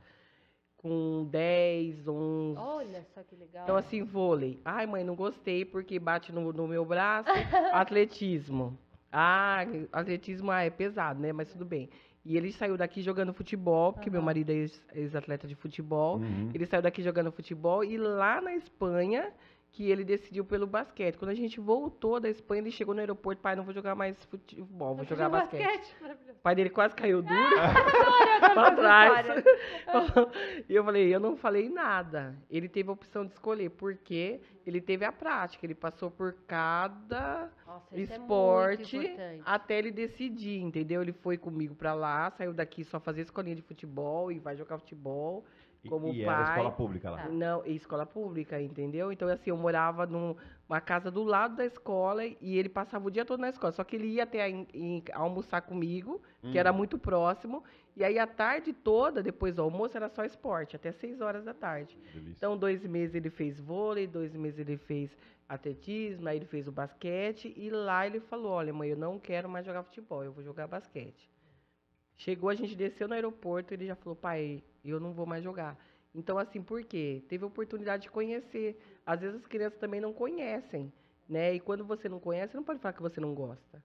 Com dez, onze. olha só que legal. Então, assim, vôlei. Ai, mãe, não gostei porque bate no, no meu braço. Atletismo. Ah, atletismo ah, é pesado, né? Mas tudo bem. E ele saiu daqui jogando futebol, porque meu Aham. marido é ex- ex-atleta de futebol. Uhum. Ele saiu daqui jogando futebol e lá na Espanha que ele decidiu pelo basquete. Quando a gente voltou da Espanha, ele chegou no aeroporto, pai, não vou jogar mais futebol, vou jogar basquete. Maravilhoso. O pai dele quase caiu duro Adoro pra essa trás. história. E eu falei, eu não falei nada. Ele teve a opção de escolher, porque ele teve a prática. Ele passou por cada Nossa, isso é muito esporte importante. até ele decidir, entendeu? Ele foi comigo pra lá, saiu daqui só fazer escolinha de futebol e vai jogar futebol. E, Como e pai. era escola pública lá. Tá. Não, e escola pública, entendeu? Então, assim, eu morava numa casa do lado da escola e ele passava o dia todo na escola. Só que ele ia até em- em almoçar comigo, que Hum. era muito próximo. E aí, a tarde toda, depois do almoço, era só esporte, até seis horas da tarde. Delícia. Então, dois meses ele fez vôlei, dois meses ele fez atletismo, aí ele fez o basquete. E lá ele falou, olha, mãe, eu não quero mais jogar futebol, eu vou jogar basquete. Chegou, a gente desceu no aeroporto, ele já falou, pai, eu não vou mais jogar. Então, assim, por quê? Teve a oportunidade de conhecer. Às vezes as crianças também não conhecem, né? E quando você não conhece, você não pode falar que você não gosta.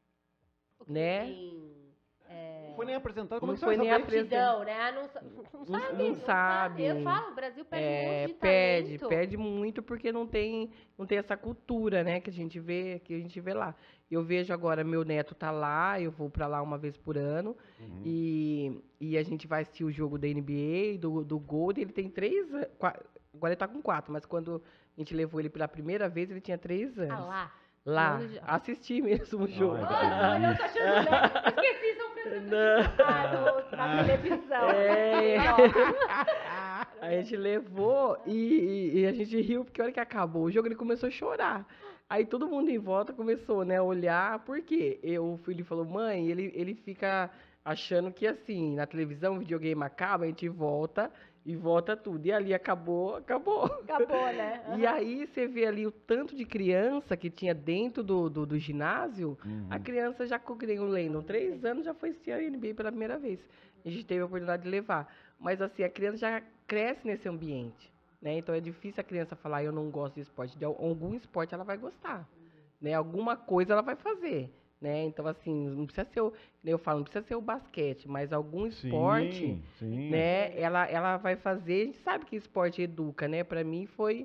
O que Né? tem, é, Não foi nem apresentado. Como Não é que foi você vai nem saber? aptidão, né? Ah, Não, sa- não Não- sabe. não sabe. Eu falo, o Brasil perde um É, monte de perde, talento. perde muito porque não tem, não tem essa cultura, né, que a gente vê, que a gente vê lá. Eu vejo agora, meu neto tá lá, eu vou pra lá uma vez por ano, Uhum. e, e a gente vai assistir o jogo da N B A, do, do Golden, ele tem três anos, agora ele tá com quatro, mas quando a gente levou ele pela primeira vez, ele tinha três anos. Ah lá. Lá, Ano de- assisti mesmo o jogo. Ai, Olha, eu tô achando bem. Esqueci, São Francisco de Sales, na televisão. É. Nossa. A gente levou e, e- e a gente riu, porque a hora que acabou o jogo, ele começou a chorar. Aí todo mundo em volta começou, né, a olhar, por quê? Eu, o filho falou, mãe, ele, ele fica achando que, assim, na televisão, o videogame acaba, a gente volta e volta tudo. E ali acabou, acabou. Acabou, né? E aí você vê ali o tanto de criança que tinha dentro do, do, do ginásio, Uhum. a criança já, com o Landon, três anos, já foi assistir a N B A pela primeira vez. A gente teve a oportunidade de levar. Mas assim, a criança já cresce nesse ambiente, né? Então é difícil a criança falar, eu não gosto de esporte. De algum esporte ela vai gostar, né? Alguma coisa ela vai fazer, né? Então assim, não precisa ser o, eu falo, não precisa ser o basquete, mas algum esporte, Sim, sim. né? Ela, ela vai fazer, a gente sabe que esporte educa, né? Pra mim foi,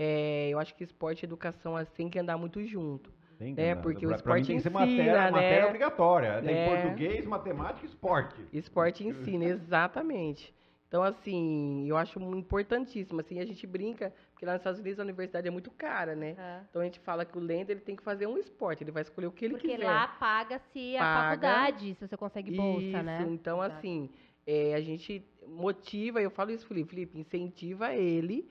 é, eu acho que esporte e educação assim, tem que andar muito junto. Tem, né? né? Porque pra, o pra mim esporte tem que ser ensina, matéria, né? matéria obrigatória. Tem né? português, matemática e esporte. Esporte ensina, exatamente. Então, assim, eu acho importantíssimo. Assim, a gente brinca, porque lá nos Estados Unidos a universidade é muito cara, né? Uhum. Então a gente fala que o Lender ele tem que fazer um esporte, ele vai escolher o que ele Porque quiser. lá paga-se a Paga. faculdade, se você consegue bolsa, Isso, né? então Exato. assim, é, a gente motiva, eu falo isso, Felipe, Felipe, incentiva ele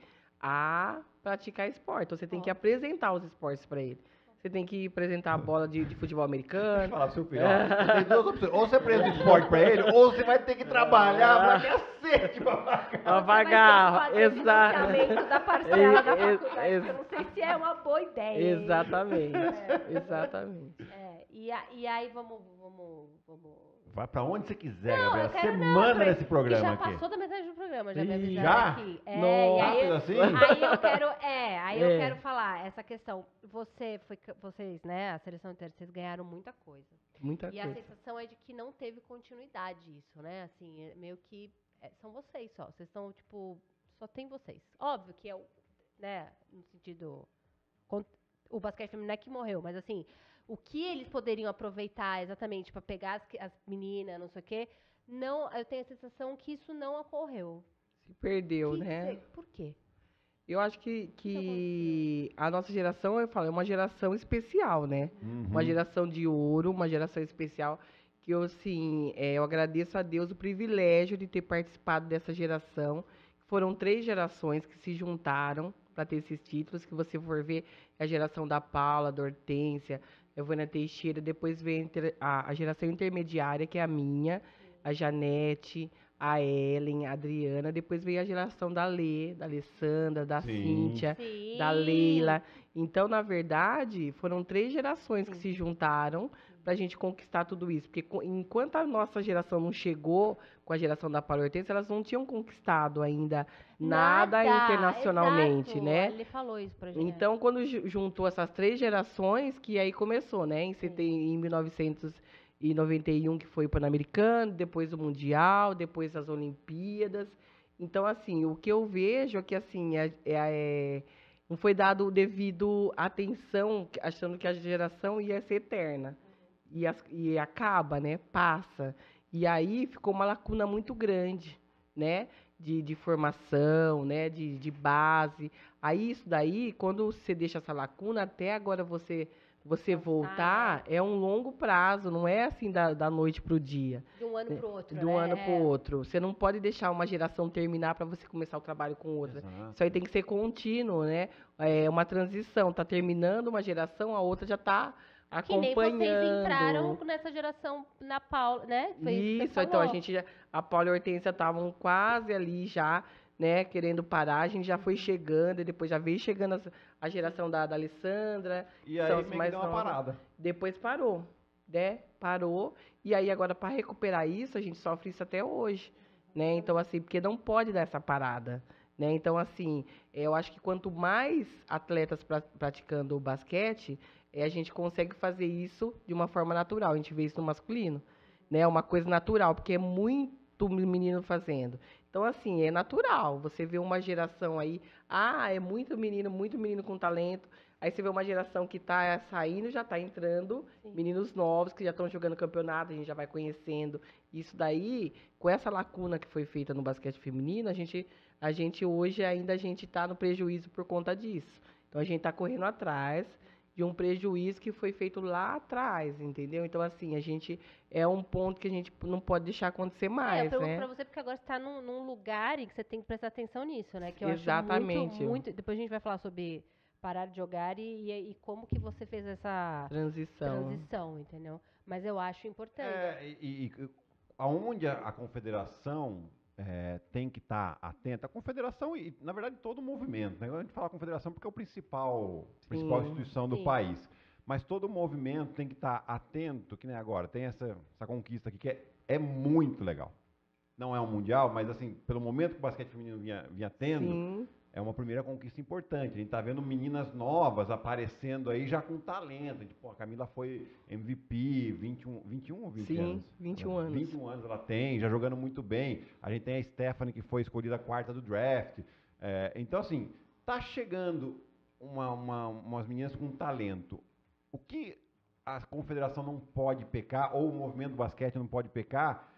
a praticar esporte. Então você tem que Ó. apresentar os esportes para ele. Você tem que apresentar a bola de, de futebol Deixa eu americano. falar pro seu filho, ó, você tem duas opções. Ou você apresenta esporte pra ele, ou você vai ter que trabalhar pra cacete pra pagar. Pra Você pagar, vai ter que fazer exato. financiamento da parcela da Ex- faculdade, ex- que eu não sei se é uma boa ideia. hein? Exatamente, É. exatamente. É, e, a- e aí vamos, vamos, vamos... Vai pra onde você quiser, Não, Gabriela. eu Você quero não, manda pra- nesse E programa já aqui. passou da metade do programa, já me Ih, avisaram já? aqui. É, Nossa. e aí, Rápido assim? aí eu quero, é, aí eu É. quero falar essa questão. Você foi, vocês, né, a seleção inteira, vocês ganharam muita coisa. Muita E a coisa. sensação é de que não teve continuidade isso, né? Assim, é meio que é, são vocês só. Vocês estão, tipo, só tem vocês. Óbvio que é o, né, no sentido... con- O basquete feminino é que morreu, mas assim, o que eles poderiam aproveitar exatamente para pegar as, as meninas, não sei o quê, não, eu tenho a sensação que isso não ocorreu. Se perdeu, Que- né? cê- por quê? Eu acho que, que que a nossa geração, eu falo, é uma geração especial, né? Uhum. Uma geração de ouro, uma geração especial, que eu, assim, é, eu agradeço a Deus o privilégio de ter participado dessa geração. Foram três gerações que se juntaram para ter esses títulos, que você for ver, é a geração da Paula, da Hortência, a Evânia Teixeira, depois vem inter- a, a geração intermediária, que é a minha, a Janete, a Ellen, a Adriana, depois veio a geração da Lê, da Alessandra, da Sim. Cíntia, Sim. da Leila. Então, na verdade, foram três gerações que Sim. se juntaram para a gente conquistar tudo isso. Porque co- enquanto a nossa geração não chegou com a geração da Paula Hortência, elas não tinham conquistado ainda nada, internacionalmente, exato. né? Ele falou isso pra gente. Então, quando ju- juntou essas três gerações, que aí começou, né? Em, sete- em mil novecentos e noventa e um, que foi o Pan-Americano, depois o Mundial, depois as Olimpíadas. Então, assim, o que eu vejo é que, assim, é, é- é- não foi dado o devido atenção, achando que a geração ia ser eterna. E, as- e acaba, né? Passa. E aí ficou uma lacuna muito grande, né? De, de formação, né? De, de base. Aí isso daí, quando você deixa essa lacuna, até agora você você Voltar, voltar, é um longo prazo, não é assim da, da noite para o dia, De um ano pro outro, de um né? ano para É. o outro. Você não pode deixar uma geração terminar para você começar o trabalho com outra. Exato. Isso aí tem que ser contínuo, né? É uma transição. Tá terminando uma geração, a outra já está Que nem acompanhando. vocês entraram nessa geração na Paula, né? Foi isso que Isso, você então a falou. gente já, a Paula e a Hortência estavam quase ali já, né, querendo parar, a gente já Uhum. foi chegando, e depois já veio chegando as- a geração da, da Alessandra, E aí são meio os que mais deu uma novos. parada. Depois parou, né, parou, e aí agora para recuperar isso, a gente sofre isso até hoje, né, então assim, porque não pode dar essa parada, né, então assim, eu acho que quanto mais atletas pra, praticando o basquete, é, a gente consegue fazer isso de uma forma natural, a gente vê isso no masculino, né, uma coisa natural, porque é muito menino fazendo. Então, assim, é natural. Você vê uma geração aí, ah, é muito menino, muito menino com talento. Aí você vê uma geração que está saindo, já está entrando, Sim. meninos novos que já estão jogando campeonato, a gente já vai conhecendo. Isso daí, com essa lacuna que foi feita no basquete feminino, a gente, a gente hoje ainda a gente está no prejuízo por conta disso. Então, a gente está correndo atrás de um prejuízo que foi feito lá atrás, entendeu? Então, assim, a gente é um ponto que a gente não pode deixar acontecer É, eu mais, pergunto né? pra você porque agora você tá num, num lugar em que você tem que prestar atenção nisso, né? Que eu Exatamente. acho muito, muito... Depois a gente vai falar sobre parar de jogar e, e, e como que você fez essa Transição. transição, entendeu? Mas eu acho importante. É, e, e- e aonde a, a confederação é, tem que estar atenta. A confederação e, na verdade, todo o movimento. Né? A gente fala confederação porque é o principal, principal instituição do sim. país. Mas todo o movimento tem que estar atento, que nem agora. Tem essa, essa conquista aqui que é, é muito legal. Não é um mundial, mas assim, pelo momento que o basquete feminino vinha, vinha tendo, Sim. é uma primeira conquista importante. A gente tá vendo meninas novas aparecendo aí já com talento. A, gente, pô, a Camila foi M V P, vinte e um, vinte e um ou vinte Sim, anos? vinte e um Ela- anos. vinte e um anos ela tem, já jogando muito bem. A gente tem a Stephanie, que foi escolhida a quarta do draft. É, então, assim, tá chegando uma, uma, umas meninas com talento. O que a confederação não pode pecar, ou o movimento do basquete não pode pecar,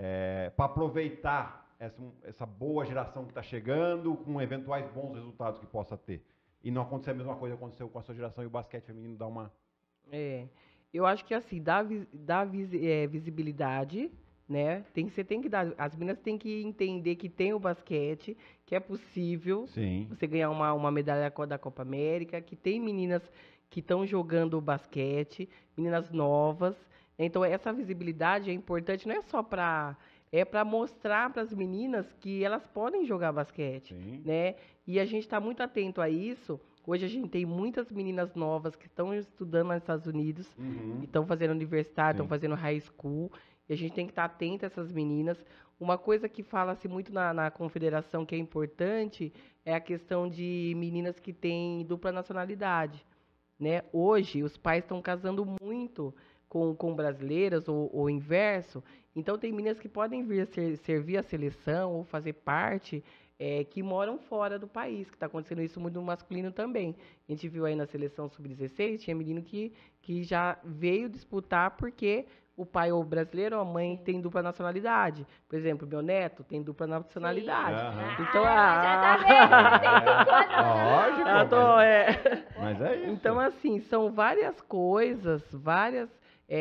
é, para aproveitar essa, essa boa geração que está chegando, com eventuais bons resultados que possa ter. E não acontecer a mesma coisa que aconteceu com a sua geração e o basquete feminino dá uma... É, eu acho que assim, dá, vis- dá visi- é, visibilidade, né? Tem, você tem que dar, as meninas têm que entender que tem o basquete, que é possível Sim. você ganhar uma, uma medalha co- da Copa América, que tem meninas que estão jogando basquete, meninas novas. Então, essa visibilidade é importante, não é só para é para mostrar para as meninas que elas podem jogar basquete, Sim. né? E a gente está muito atento a isso. Hoje a gente tem muitas meninas novas que estão estudando nos Estados Unidos, Uhum. estão fazendo universidade, estão Sim. fazendo high school, e a gente tem que estar atento a essas meninas. Uma coisa que fala-se muito na, na confederação que é importante é a questão de meninas que têm dupla nacionalidade, né? Hoje, os pais estão casando muito com, com brasileiras ou o inverso. Então, tem meninas que podem vir a ser, servir a seleção ou fazer parte, é, que moram fora do país, que está acontecendo isso muito no masculino também. A gente viu aí na seleção sub dezesseis, tinha menino que, que já veio disputar porque o pai ou brasileiro ou a mãe Sim. tem dupla nacionalidade. Por exemplo, meu neto tem dupla nacionalidade. Aham. Então, ah, já tá ah, vendo? Tem cinco anos, ela já- Lógico. Ah, tô, mas- é. Mas é isso. Então, assim, são várias coisas, várias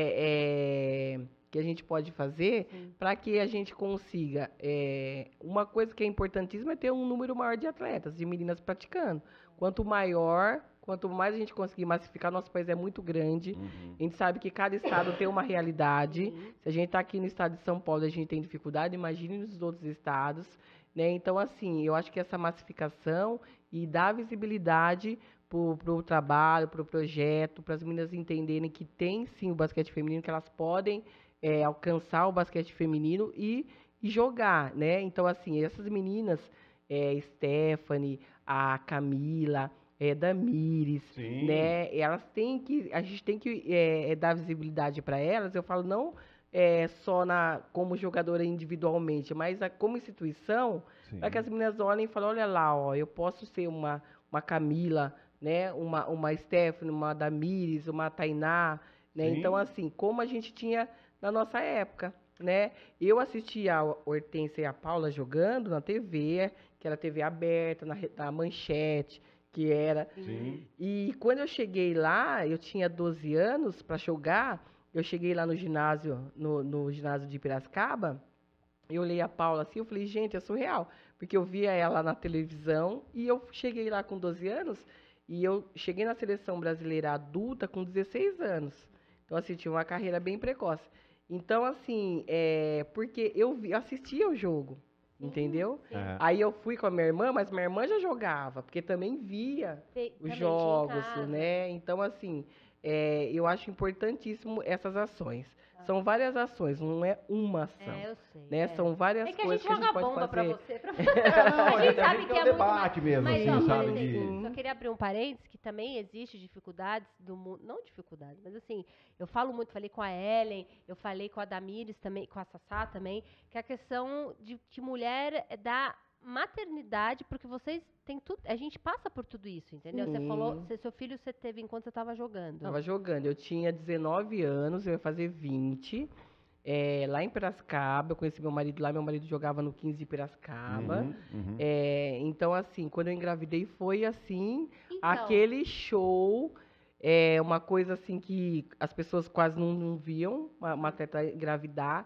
é, é, que a gente pode fazer Sim. para que a gente consiga. É, uma coisa que é importantíssima é ter um número maior de atletas, de meninas praticando. Quanto maior, quanto mais a gente conseguir massificar, nosso país é muito grande. Uhum. A gente sabe que cada estado tem uma realidade. Sim. Se a gente está aqui no estado de São Paulo, a gente tem dificuldade, imagine nos outros estados. Né? Então, assim, eu acho que essa massificação e dar visibilidade para o trabalho, para o projeto, para as meninas entenderem que tem sim o basquete feminino, que elas podem é, alcançar o basquete feminino e, e jogar, né? Então, assim, essas meninas, é, Stephanie, a Camila, é, Damires, Sim. né? Elas têm que, a gente tem que é, é, dar visibilidade para elas. Eu falo não é, só na, como jogadora individualmente, mas a, como instituição, Sim. para que as meninas olhem e falem, olha lá, ó, eu posso ser uma, uma Camila, né? Uma, uma Stephanie, uma Damires, uma Tainá, né? Sim. Então, assim, como a gente tinha na nossa época, né? Eu assistia a Hortência e a Paula jogando na T V, que era T V aberta, na, re- na Manchete, que era. Sim. E quando eu cheguei lá, eu tinha doze anos para jogar, eu cheguei lá no ginásio, no, no ginásio de Piracicaba, eu olhei a Paula assim, eu falei, gente, é surreal, porque eu via ela na televisão e eu cheguei lá com doze anos e eu cheguei na seleção brasileira adulta com dezesseis anos. Então, assim, tinha uma carreira bem precoce. Então, assim, é, porque eu, vi, eu assistia o jogo, entendeu? Sim. É. Aí eu fui com a minha irmã, mas minha irmã já jogava, porque também via Tem- os também tinha em jogos, casa. né? Então, assim, é, eu acho importantíssimo essas ações. São várias ações, não é uma ação. É, eu sei. Né? é. São várias É que a coisas gente que a gente joga pode bomba pra fazer. você. Pra... É, não, a gente a sabe gente que quer é um muito debate mais... mesmo, Mas, assim, ó, por sabe, exemplo, de- só queria abrir um parênteses, que também existe dificuldades do mundo... Não dificuldades, mas assim, eu falo muito, falei com a Ellen, eu falei com a Damires também, com a Sassá também, que a questão de que mulher é da maternidade, porque vocês têm tudo... A gente passa por tudo isso, entendeu? Você Sim. falou, você, seu filho você teve enquanto você estava jogando. Tava jogando. Eu tinha dezenove anos, eu ia fazer vinte. É, lá em Piracicaba, eu conheci meu marido lá, meu marido jogava no quinze de Piracicaba. Uhum, uhum. É, então, assim, quando eu engravidei, foi assim, Então, aquele show, é uma coisa assim que as pessoas quase não, não viam, uma, uma atleta engravidar.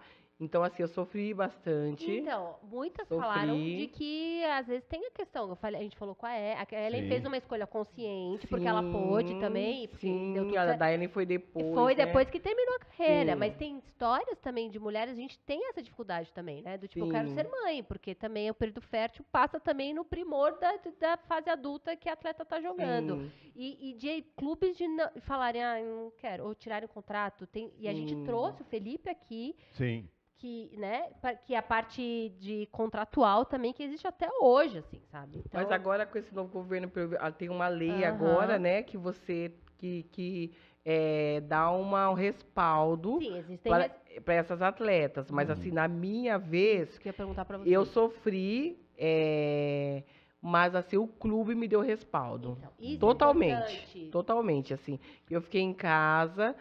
Então, assim, eu sofri bastante. Então, muitas Sofri. falaram de que às vezes tem a questão. Eu falei, a gente falou com a Ellen. A Ellen Sim. fez uma escolha consciente, porque ela pôde também. Porque Sim, deu tudo a certo. da Ellen foi depois, Foi né? depois que terminou a carreira. Sim. Mas tem histórias também de mulheres, a gente tem essa dificuldade também, né? Do tipo, eu quero Sim. ser mãe, porque também o período fértil passa também no primor da, da fase adulta que a atleta tá jogando. Sim. E, e de clubes de não- falarem, ah, eu não quero, ou tirarem o contrato. Tem, e a gente Sim. trouxe o Felipe aqui, Sim. que, né, pa- que a parte de contratual também, que existe até hoje, assim, sabe? Então, Mas agora com esse novo governo, pelo- ah, tem uma lei Aham. agora, né, que você, que, que é, dá uma, um respaldo sim, existem... para, res- para essas atletas. Mas Uhum. assim, na minha vez, Isso que eu ia perguntar pra você. eu sofri, é, mas assim, o clube me deu respaldo. Então, isso é Totalmente. importante. Totalmente, assim. Eu fiquei em casa,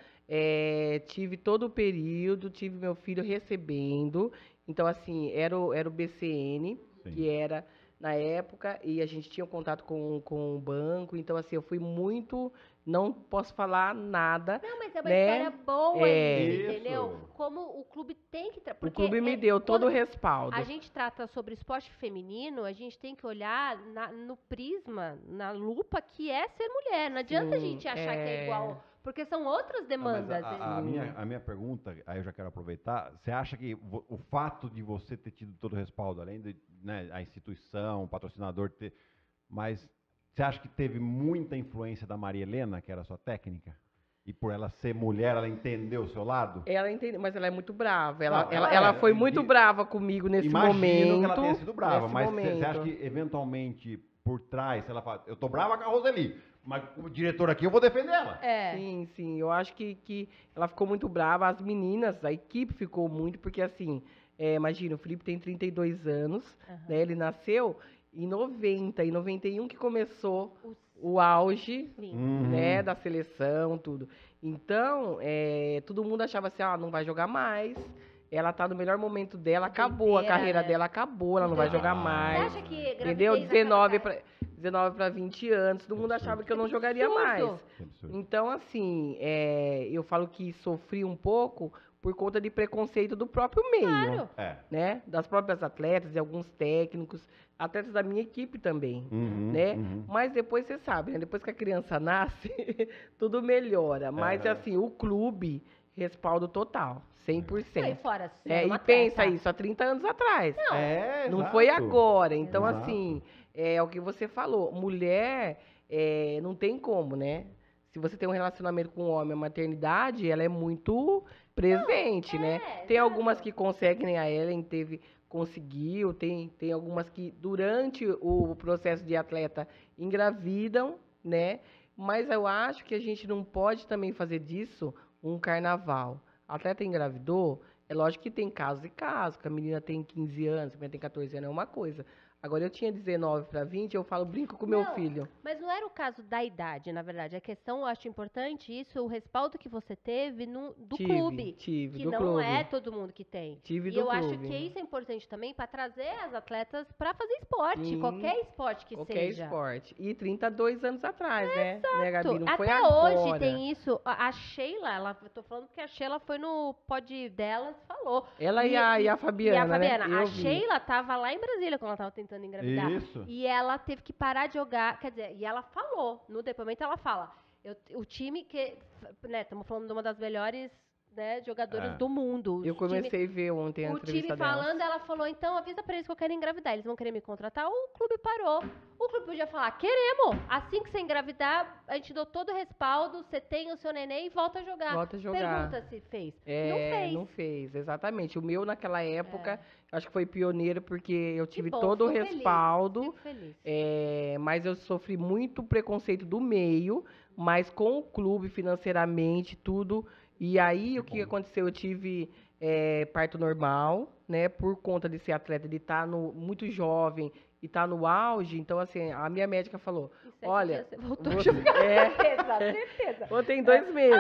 é, tive todo o período, tive meu filho recebendo. Então, assim, era o, era o B C N, Sim. que era na época, e a gente tinha um contato com, com o banco. Então, assim, eu fui muito... Não posso falar nada. Não, mas é uma né? história boa É. isso, Isso. entendeu? Como o clube tem que... tra- O porque clube me é- deu todo o quando respaldo. a gente trata sobre esporte feminino, a gente tem que olhar na- no prisma, na lupa que é ser mulher. Não adianta a Sim, gente achar que é é. igual, porque são outras Não, mas demandas. a, a- a né? minha, a minha pergunta, aí eu já quero aproveitar, você acha que vo- o fato de você ter tido todo o respaldo, além de, né, a instituição, o patrocinador ter, mas você acha que teve muita influência da Maria Helena, que era a sua técnica? E por ela ser mulher, ela entendeu o seu lado? Ela entende, mas ela é muito brava. Ela, Não, ela, ela ela é, foi eu muito vi- brava comigo nesse Imagino momento. que ela tenha sido brava, nesse mas você- você momento. acha que eventualmente por trás, se ela fala, eu tô brava com a Roseli, mas como diretor aqui eu vou defender ela. É. Sim, sim. Eu acho que, que ela ficou muito brava. As meninas, a equipe ficou muito, porque assim, é, imagina, o Felipe tem trinta e dois anos, Aham. né? Ele nasceu em noventa, em noventa e um que começou Os- o auge, Sim. Uhum. né, da seleção, tudo. Então, é, todo mundo achava assim, ah, não vai jogar mais. Ela tá no melhor momento dela, Vida acabou, a inteira, carreira né? dela acabou, ela não vai jogar Ah. mais. Você acha que Entendeu? gravidez dezenove naquela para dezenove para vinte anos, todo mundo Absurdo. achava que eu não jogaria Absurdo. mais. Que absurdo. Então, assim, é, eu falo que sofri um pouco por conta de preconceito do próprio meio, Claro. É. né? Das próprias atletas, de alguns técnicos, atletas da minha equipe também, Uhum, né? uhum. Mas depois você sabe, né? Depois que a criança nasce, tudo melhora. Mas, É. assim, o clube, respaldo total, cem por Foi cento. fora. você É, era e uma pensa atleta. isso, há trinta anos atrás. É, Não exato. foi agora. Então, Exato. assim, é o que você falou. Mulher é, não tem como, né? Se você tem um relacionamento com um homem, a maternidade, ela é muito presente, né? é, Tem exato. algumas que conseguem, nem a Ellen teve, conseguiu. Tem, tem algumas que, durante o processo de atleta, engravidam, né? Mas eu acho que a gente não pode também fazer disso um carnaval. A atleta engravidou, é lógico que tem casos e casos, que a menina tem quinze anos, a menina tem catorze anos, é uma coisa. Agora, eu tinha dezenove para vinte, eu falo, brinco com meu Não, filho. Mas não era o caso da idade, na verdade. A questão, eu acho importante isso, o respaldo que você teve no, do Tive, clube. tive, Que do não clube. é todo mundo que tem. Tive E do eu acho clube. que isso é importante também para trazer as atletas para fazer esporte, Sim, qualquer esporte que Qualquer seja. esporte. E trinta e dois anos atrás, né? Né, Gabi? Não foi Até agora. hoje tem isso. A a Sheila, ela, eu tô falando porque a Sheila foi no pod delas, falou. Ela e, a, e a Fabiana, E a Fabiana. né? Eu a vi. Sheila tava lá em Brasília quando ela tava tentando engravidar. Isso. E ela teve que parar de jogar. Quer dizer, e ela falou, no depoimento ela fala. Eu, o time que. Né, estamos falando de uma das melhores, né, jogadoras É. do mundo. Eu O time- comecei a ver ontem a O time entrevista dela. falando, ela falou, então avisa pra eles que eu quero engravidar. Eles vão querer me contratar. O clube parou. O clube podia falar, queremos. Assim que você engravidar, a gente deu todo o respaldo, você tem o seu neném e volta a jogar. Volta a jogar. Pergunta se fez. É, não fez. não fez, exatamente. O meu, naquela época, acho que foi pioneiro, porque eu Que tive bom, todo o fico feliz, respaldo. fico feliz. É, mas eu sofri muito preconceito do meio, mas com o clube financeiramente, tudo. E aí, o que bom. aconteceu? Eu tive é, parto normal, né? Por conta de ser atleta, de estar no, muito jovem e estar no auge. Então, assim, a minha médica falou, Em sete olha, dias você voltou a você- jogar. é, Certeza, certeza. eu tenho dois meses.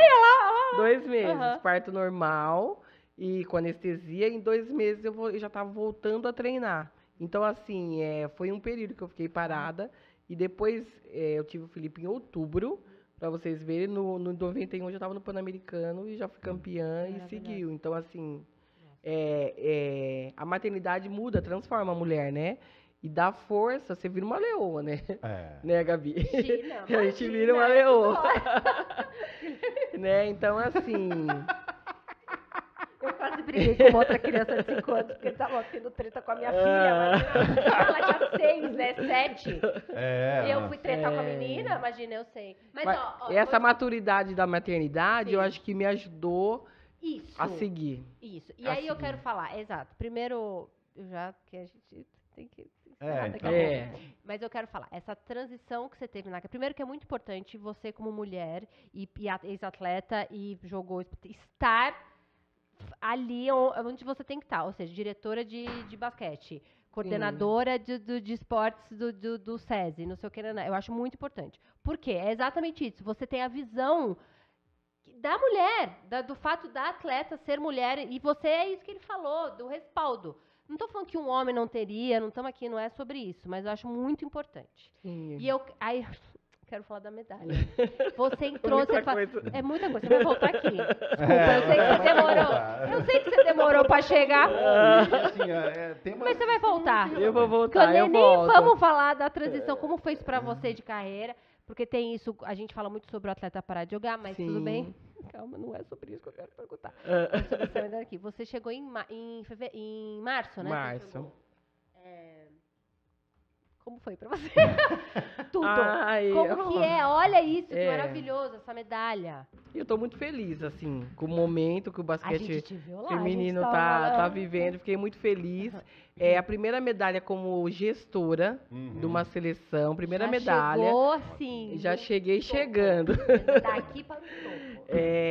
Dois meses, Aham. parto normal e com anestesia. Em dois meses eu, vou- eu já estava voltando a treinar. Então, assim, é, foi um período que eu fiquei parada. E depois é, eu tive o Felipe em outubro, para vocês verem. No, no noventa e um eu já estava no Pan-Americano e já fui campeã e Maravilhoso. seguiu. Então, assim, é, é, a maternidade muda, transforma a mulher, né? E dá força, você vira uma leoa, né? É. Né, Gabi? Imagina, A gente imagina, vira uma é leoa. Né? Então, assim... Eu quase briguei com uma outra criança de cinco anos, porque ele tava tendo treta com a minha filha. Imagina, ela tinha seis, né? Sete. É, Eu nossa. fui tretar com a É. menina, imagina, eu sei. Mas, Mas ó, ó, essa vou- maturidade da maternidade, eu Sim. acho que me ajudou Isso. a seguir. Isso. E a aí eu seguir. quero falar, exato. Primeiro, eu já que a gente tem que É, encerrar daqui a então. É. pouco. Mas eu quero falar, essa transição que você teve na... Primeiro que é muito importante você como mulher e, e a- ex-atleta e jogou, estar ali on- onde você tem que estar, ou seja, diretora de, de basquete, coordenadora de, do- de esportes do, do, do SESI, não sei o que, né, né, eu acho muito importante. Por quê? É exatamente isso, você tem a visão da mulher, da- do fato da atleta ser mulher, e você é isso que ele falou, do respaldo. Não tô falando que um homem não teria, não estamos aqui, não é sobre isso, mas eu acho muito importante. Sim. E eu, aí, quero falar da medalha. Você entrou, Muita você fa... coisa. É muita coisa, você vai voltar aqui. Desculpa, É, eu sei que vai- você vai demorou. voltar. Eu sei que você demorou pra chegar, E, assim, é, tem uma- mas você vai voltar. Eu vou Porque voltar, eu eu nem, nem volto. vamos falar da transição, como foi isso pra você de carreira, porque tem isso, a gente fala muito sobre o atleta parar de jogar, mas tudo Sim. bem. Calma, não é sobre isso que eu quero perguntar. Ah, É sobre essa medalha aqui. Você chegou em, ma- em, feve... em março, né? Você Março. chegou. É, Como foi pra você? Tudo. Ai, Como eu- que é? Olha isso, que É. maravilhoso, essa medalha. Eu tô muito feliz, assim, com o momento que o A basquete gente te viu lá, a feminino gente tá, tava lá. tá vivendo. Fiquei muito feliz. É a primeira medalha como gestora Uhum. de uma seleção, primeira Já medalha. Chegou assim. Já no cheguei topo. chegando. Daqui para o topo.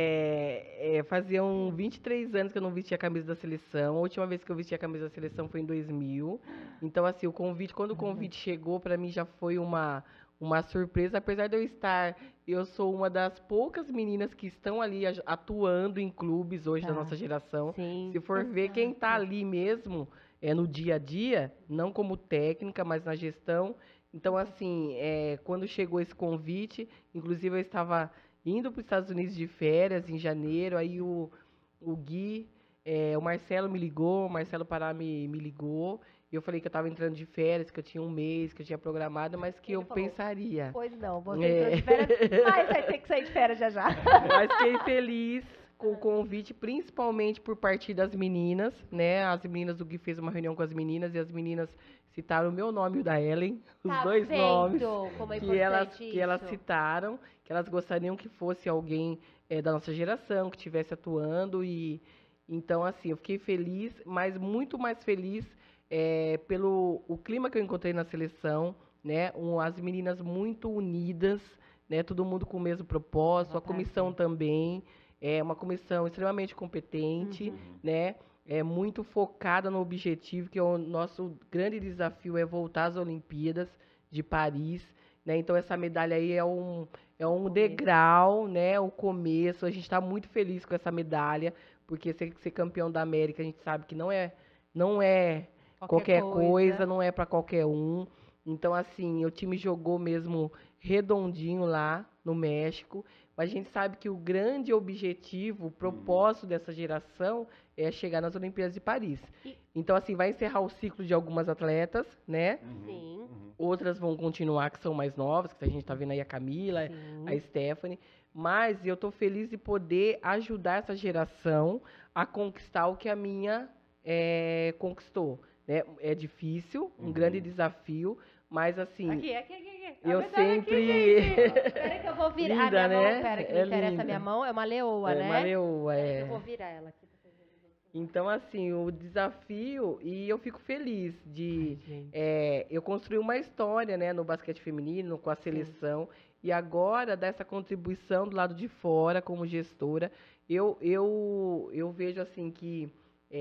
É, é, faziam vinte e três anos que eu não vestia a camisa da seleção. A última vez que eu vesti a camisa da seleção foi em dois mil. Então, assim, o convite, quando o convite chegou, para mim já foi uma, uma surpresa. Apesar de eu estar, eu sou uma das poucas meninas que estão ali a- atuando em clubes hoje Tá. da nossa geração. Sim. Se for ver quem tá ali mesmo, é no dia a dia, não como técnica, mas na gestão. Então, assim, é, quando chegou esse convite, inclusive eu estava indo para os Estados Unidos de férias em janeiro, aí o, o Gui, é, o Marcelo me ligou, o Marcelo Pará me, me ligou, e eu falei que eu estava entrando de férias, que eu tinha um mês, que eu tinha programado, mas que Ele eu falou, pensaria. Pois não, você É. entrou de férias, mas vai ter que sair de férias já já. Mas fiquei feliz com o convite, principalmente por partir das meninas, né? As meninas do Gui fez uma reunião com as meninas e as meninas citaram o meu nome e o da Ellen, os Tá dois vendo nomes como é que elas, importante que elas isso? citaram, que elas gostariam que fosse alguém eh, da nossa geração, que estivesse atuando. E então, assim, eu fiquei feliz, mas muito mais feliz eh, pelo o clima que eu encontrei na seleção, né? Um, as meninas muito unidas, né? Todo mundo com o mesmo propósito, a Vontade. comissão também. É uma comissão extremamente competente, Uhum. né? É muito focada no objetivo, que é o nosso grande desafio é voltar às Olimpíadas de Paris, né? Então essa medalha aí é um é um Começo. degrau, né? O começo. A gente está muito feliz com essa medalha, porque ser, ser campeão da América a gente sabe que não é não é qualquer, coisa. não é para qualquer um. Então, assim, o time jogou mesmo redondinho lá no México. Mas a gente sabe que o grande objetivo, o propósito dessa geração é chegar nas Olimpíadas de Paris. E- Então, assim, vai encerrar o ciclo de algumas atletas, né? Uhum, Sim. uhum. Outras vão continuar, que são mais novas, que a gente tá vendo aí a Camila, Sim. a Stephanie. Mas eu tô feliz de poder ajudar essa geração a conquistar o que a minha eh, conquistou. Né? É difícil, um Uhum. grande desafio, mas assim, Aqui, aqui, aqui, aqui. A eu medalha aqui, sempre... gente. Pera que eu vou virar. Linda, a minha né? mão, pera que É não interessa a linda. minha mão, é uma leoa, é né? uma leoa, Pera que é. eu vou virar ela aqui. Então, assim, o desafio, e eu fico feliz de Ai, gente. é, eu construir uma história, né, no basquete feminino, com a seleção, e agora dar essa contribuição do lado de fora, como gestora, eu, eu, eu vejo, assim, que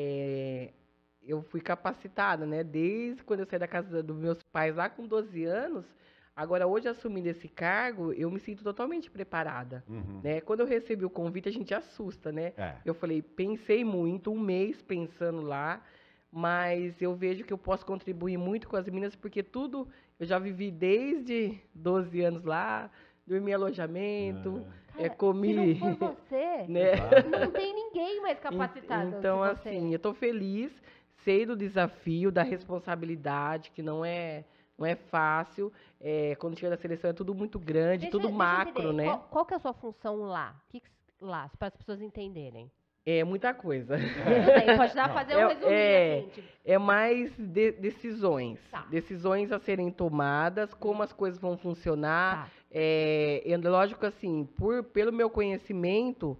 é, eu fui capacitada, né, desde quando eu saí da casa dos meus pais, lá com doze anos, agora, hoje, assumindo esse cargo, eu me sinto totalmente preparada, Uhum. né? Quando eu recebi o convite, a gente assusta, né? É. Eu falei, pensei muito, um mês pensando lá, mas eu vejo que eu posso contribuir muito com as meninas, porque tudo eu já vivi desde doze anos lá, dormi em alojamento, Ah. é, Cara, comi. Se não for você, né? Exato. não tem ninguém mais capacitado Então, do que você. assim, eu tô feliz, sei do desafio, da responsabilidade, que não é, não é fácil. É, quando chega na seleção é tudo muito grande, Deixa- tudo deixa eu macro, entender, né? Qual, qual que é a sua função lá? Que que- lá, para as pessoas entenderem. É muita coisa. Eu sei, pode dar Não. fazer É- um resuminho é- assim. Tipo, É mais de- decisões. Tá. Decisões a serem tomadas, como as coisas vão funcionar. tá. É, é lógico assim, por, pelo meu conhecimento,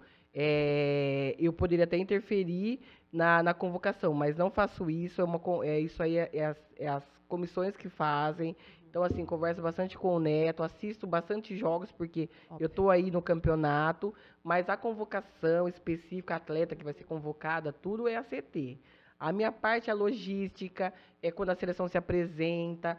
é, eu poderia até interferir na, na convocação, mas não faço isso. É uma, co- é, isso aí é, é as, é as comissões que fazem. Então, assim, converso bastante com o Neto, assisto bastante jogos, porque Óbvio. eu tô aí no campeonato, mas a convocação específica, atleta que vai ser convocada, tudo é a C T. A minha parte é a logística, é quando a seleção se apresenta,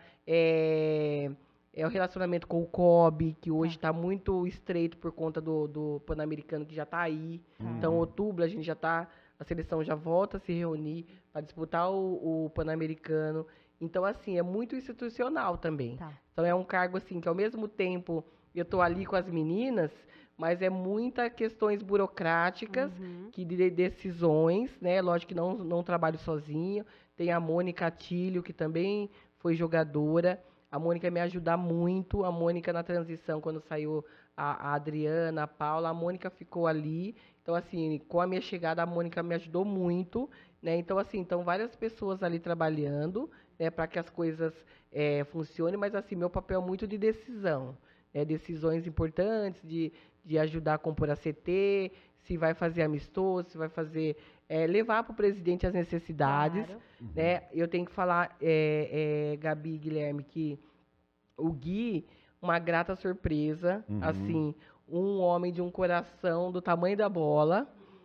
é, é o relacionamento com o C O B, que hoje está muito estreito por conta do, do Pan-Americano que já está aí. Tá. Então, outubro a gente já tá, a seleção já volta a se reunir para disputar o, o Pan-Americano. Então, assim, é muito institucional também. Tá. Então, é um cargo, assim, que ao mesmo tempo eu tô ali com as meninas, mas é muitas questões burocráticas, Uhum. que de decisões, né? Lógico que não, não trabalho sozinho. Tem a Mônica Atílio, que também foi jogadora. A Mônica me ajuda muito. A Mônica na transição, quando saiu a, a Adriana, a Paula, a Mônica ficou ali. Então, assim, com a minha chegada, a Mônica me ajudou muito, né? Então, assim, estão várias pessoas ali trabalhando, né, para que as coisas eh, funcionem, mas, assim, meu papel é muito de decisão, né? Decisões importantes, de, de ajudar a compor a C T, se vai fazer amistoso, se vai fazer... eh, levar para o presidente as necessidades, Claro. né? Eu tenho que falar, eh, eh, Gabi e Guilherme, que o Gui, uma grata surpresa, Uhum. assim, um homem de um coração do tamanho da bola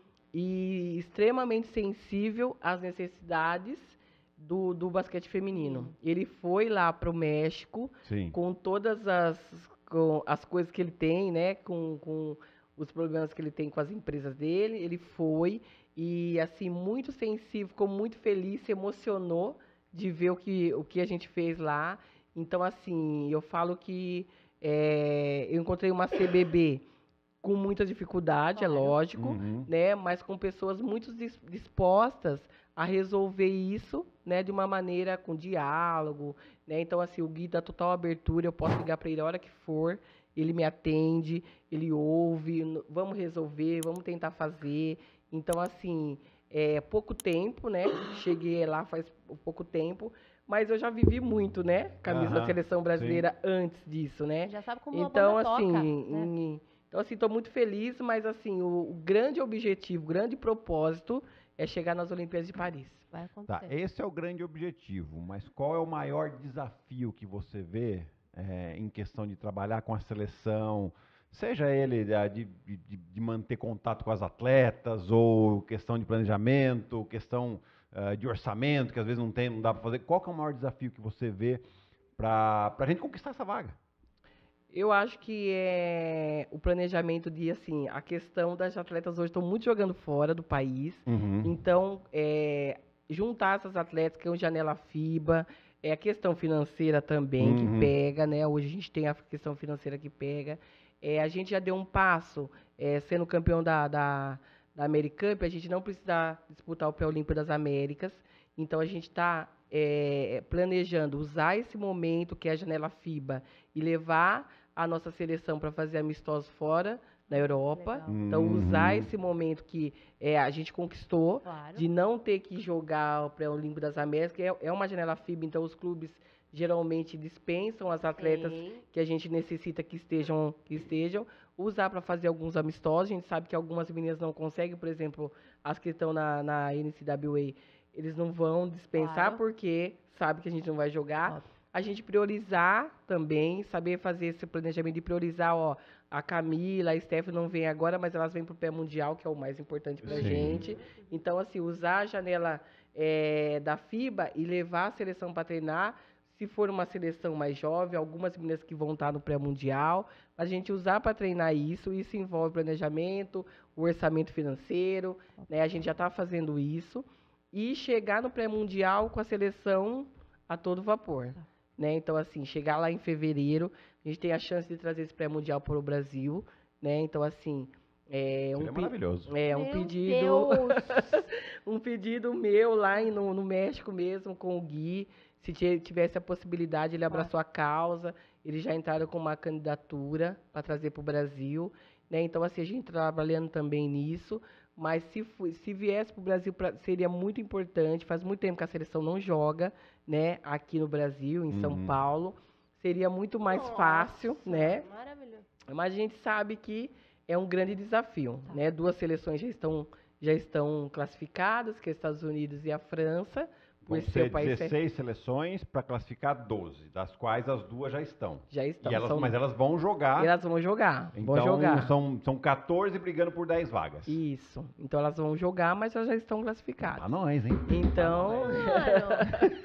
e extremamente sensível às necessidades do, do basquete feminino. Ele foi lá para o México Sim. com todas as, com as coisas que ele tem, né? Com, com os problemas que ele tem com as empresas dele. Ele foi e, assim, muito sensível, ficou muito feliz, se emocionou de ver o que, o que a gente fez lá. Então, assim, eu falo que é, eu encontrei uma C B B com muita dificuldade, Claro. é lógico, Uhum. né? Mas com pessoas muito dis- dispostas a resolver isso, né? De uma maneira com diálogo, né? Então, assim, o Gui dá total abertura, eu posso ligar para ele a hora que for, ele me atende, ele ouve, n- vamos resolver, vamos tentar fazer. Então, assim, é pouco tempo, né? Cheguei lá faz pouco tempo, mas eu já vivi muito, né? Camisa da Aham, seleção brasileira antes disso, né? Já sabe como Então, a banda assim, toca, né? em- então, assim, estou muito feliz, mas, assim, o, o grande objetivo, o grande propósito é chegar nas Olimpíadas de Paris. Vai Tá, acontecer. esse é o grande objetivo, mas qual é o maior desafio que você vê é, em questão de trabalhar com a seleção, seja ele ah, de, de, de manter contato com as atletas, ou questão de planejamento, questão ah, de orçamento, que às vezes não tem, não dá para fazer. Qual que é o maior desafio que você vê para a gente conquistar essa vaga? Eu acho que é o planejamento de, assim, a questão das atletas hoje estão muito jogando fora do país. Uhum. Então, é, juntar essas atletas, que é o Janela FIBA, é a questão financeira também Uhum. que pega, né? Hoje a gente tem a questão financeira que pega. É, a gente já deu um passo, é, sendo campeão da, da, da Americup, a gente não precisa disputar o Pré-Olímpico das Américas. Então, a gente está planejando usar esse momento, que é a Janela FIBA, e levar a nossa seleção para fazer amistosos fora da Europa. Legal. Então, usar Uhum. esse momento que é, a gente conquistou, Claro. de não ter que jogar o Pré-Olímpico das Américas, que é, é uma janela FIBA, então os clubes geralmente dispensam as atletas Sim. que a gente necessita que estejam, que estejam, usar para fazer alguns amistosos. A gente sabe que algumas meninas não conseguem, por exemplo, as que estão na, na N C W A, eles não vão dispensar Claro. porque sabe que a gente não vai jogar. Óbvio. A gente priorizar também, saber fazer esse planejamento de priorizar, ó, a Camila, a Steph não vem agora, mas elas vêm pro pé mundial, que é o mais importante pra Sim. gente. Então, assim, usar a janela eh, da FIBA e levar a seleção para treinar, se for uma seleção mais jovem, algumas meninas que vão estar no pré-mundial, a gente usar para treinar isso, isso envolve planejamento, o orçamento financeiro, né? A gente já está fazendo isso. E chegar no pré-mundial com a seleção a todo vapor. Né? Então, assim, chegar lá em fevereiro, a gente tem a chance de trazer esse pré-mundial para o Brasil, né? Então, assim, é um, Seria maravilhoso. é um Meu pedido, Deus. um pedido meu lá em- no, no México mesmo com o Gui. Se ti- tivesse a possibilidade, ele abraçou a causa. Eles já entraram com uma candidatura para trazer para o Brasil, né? Então, assim, a gente tá trabalhando também nisso. Mas se, fu- se viesse para o Brasil, pra- seria muito importante. Faz muito tempo que a seleção não joga, né? Aqui no Brasil, em São Uhum. Paulo. Seria muito mais fácil, Nossa, né? Maravilhoso. Mas a gente sabe que é um grande desafio, Tá. né? Duas seleções já estão, já estão classificadas, que é os Estados Unidos e a França. Por Vão ser ser o país dezesseis seleções para classificar doze, das quais as duas já estão. já estão. E elas, são- mas elas vão jogar. elas vão jogar, Então, vão jogar. São, são quatorze brigando por dez vagas. Isso. Então elas vão jogar, mas elas já estão classificadas. Pra nós, hein? Então, Mano.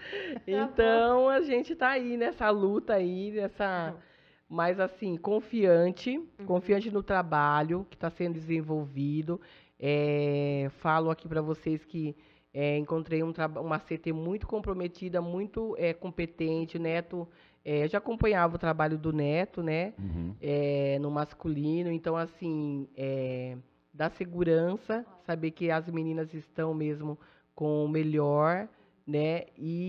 então a gente tá aí nessa luta aí, nessa, mas assim, confiante, confiante no trabalho que está sendo desenvolvido. É, falo aqui para vocês que é, encontrei um traba- uma C T muito comprometida, muito é, competente. O Neto, é, eu já acompanhava o trabalho do Neto, né? Uhum. é, no masculino. Então, assim, é, dá segurança, saber que as meninas estão mesmo com o melhor, né?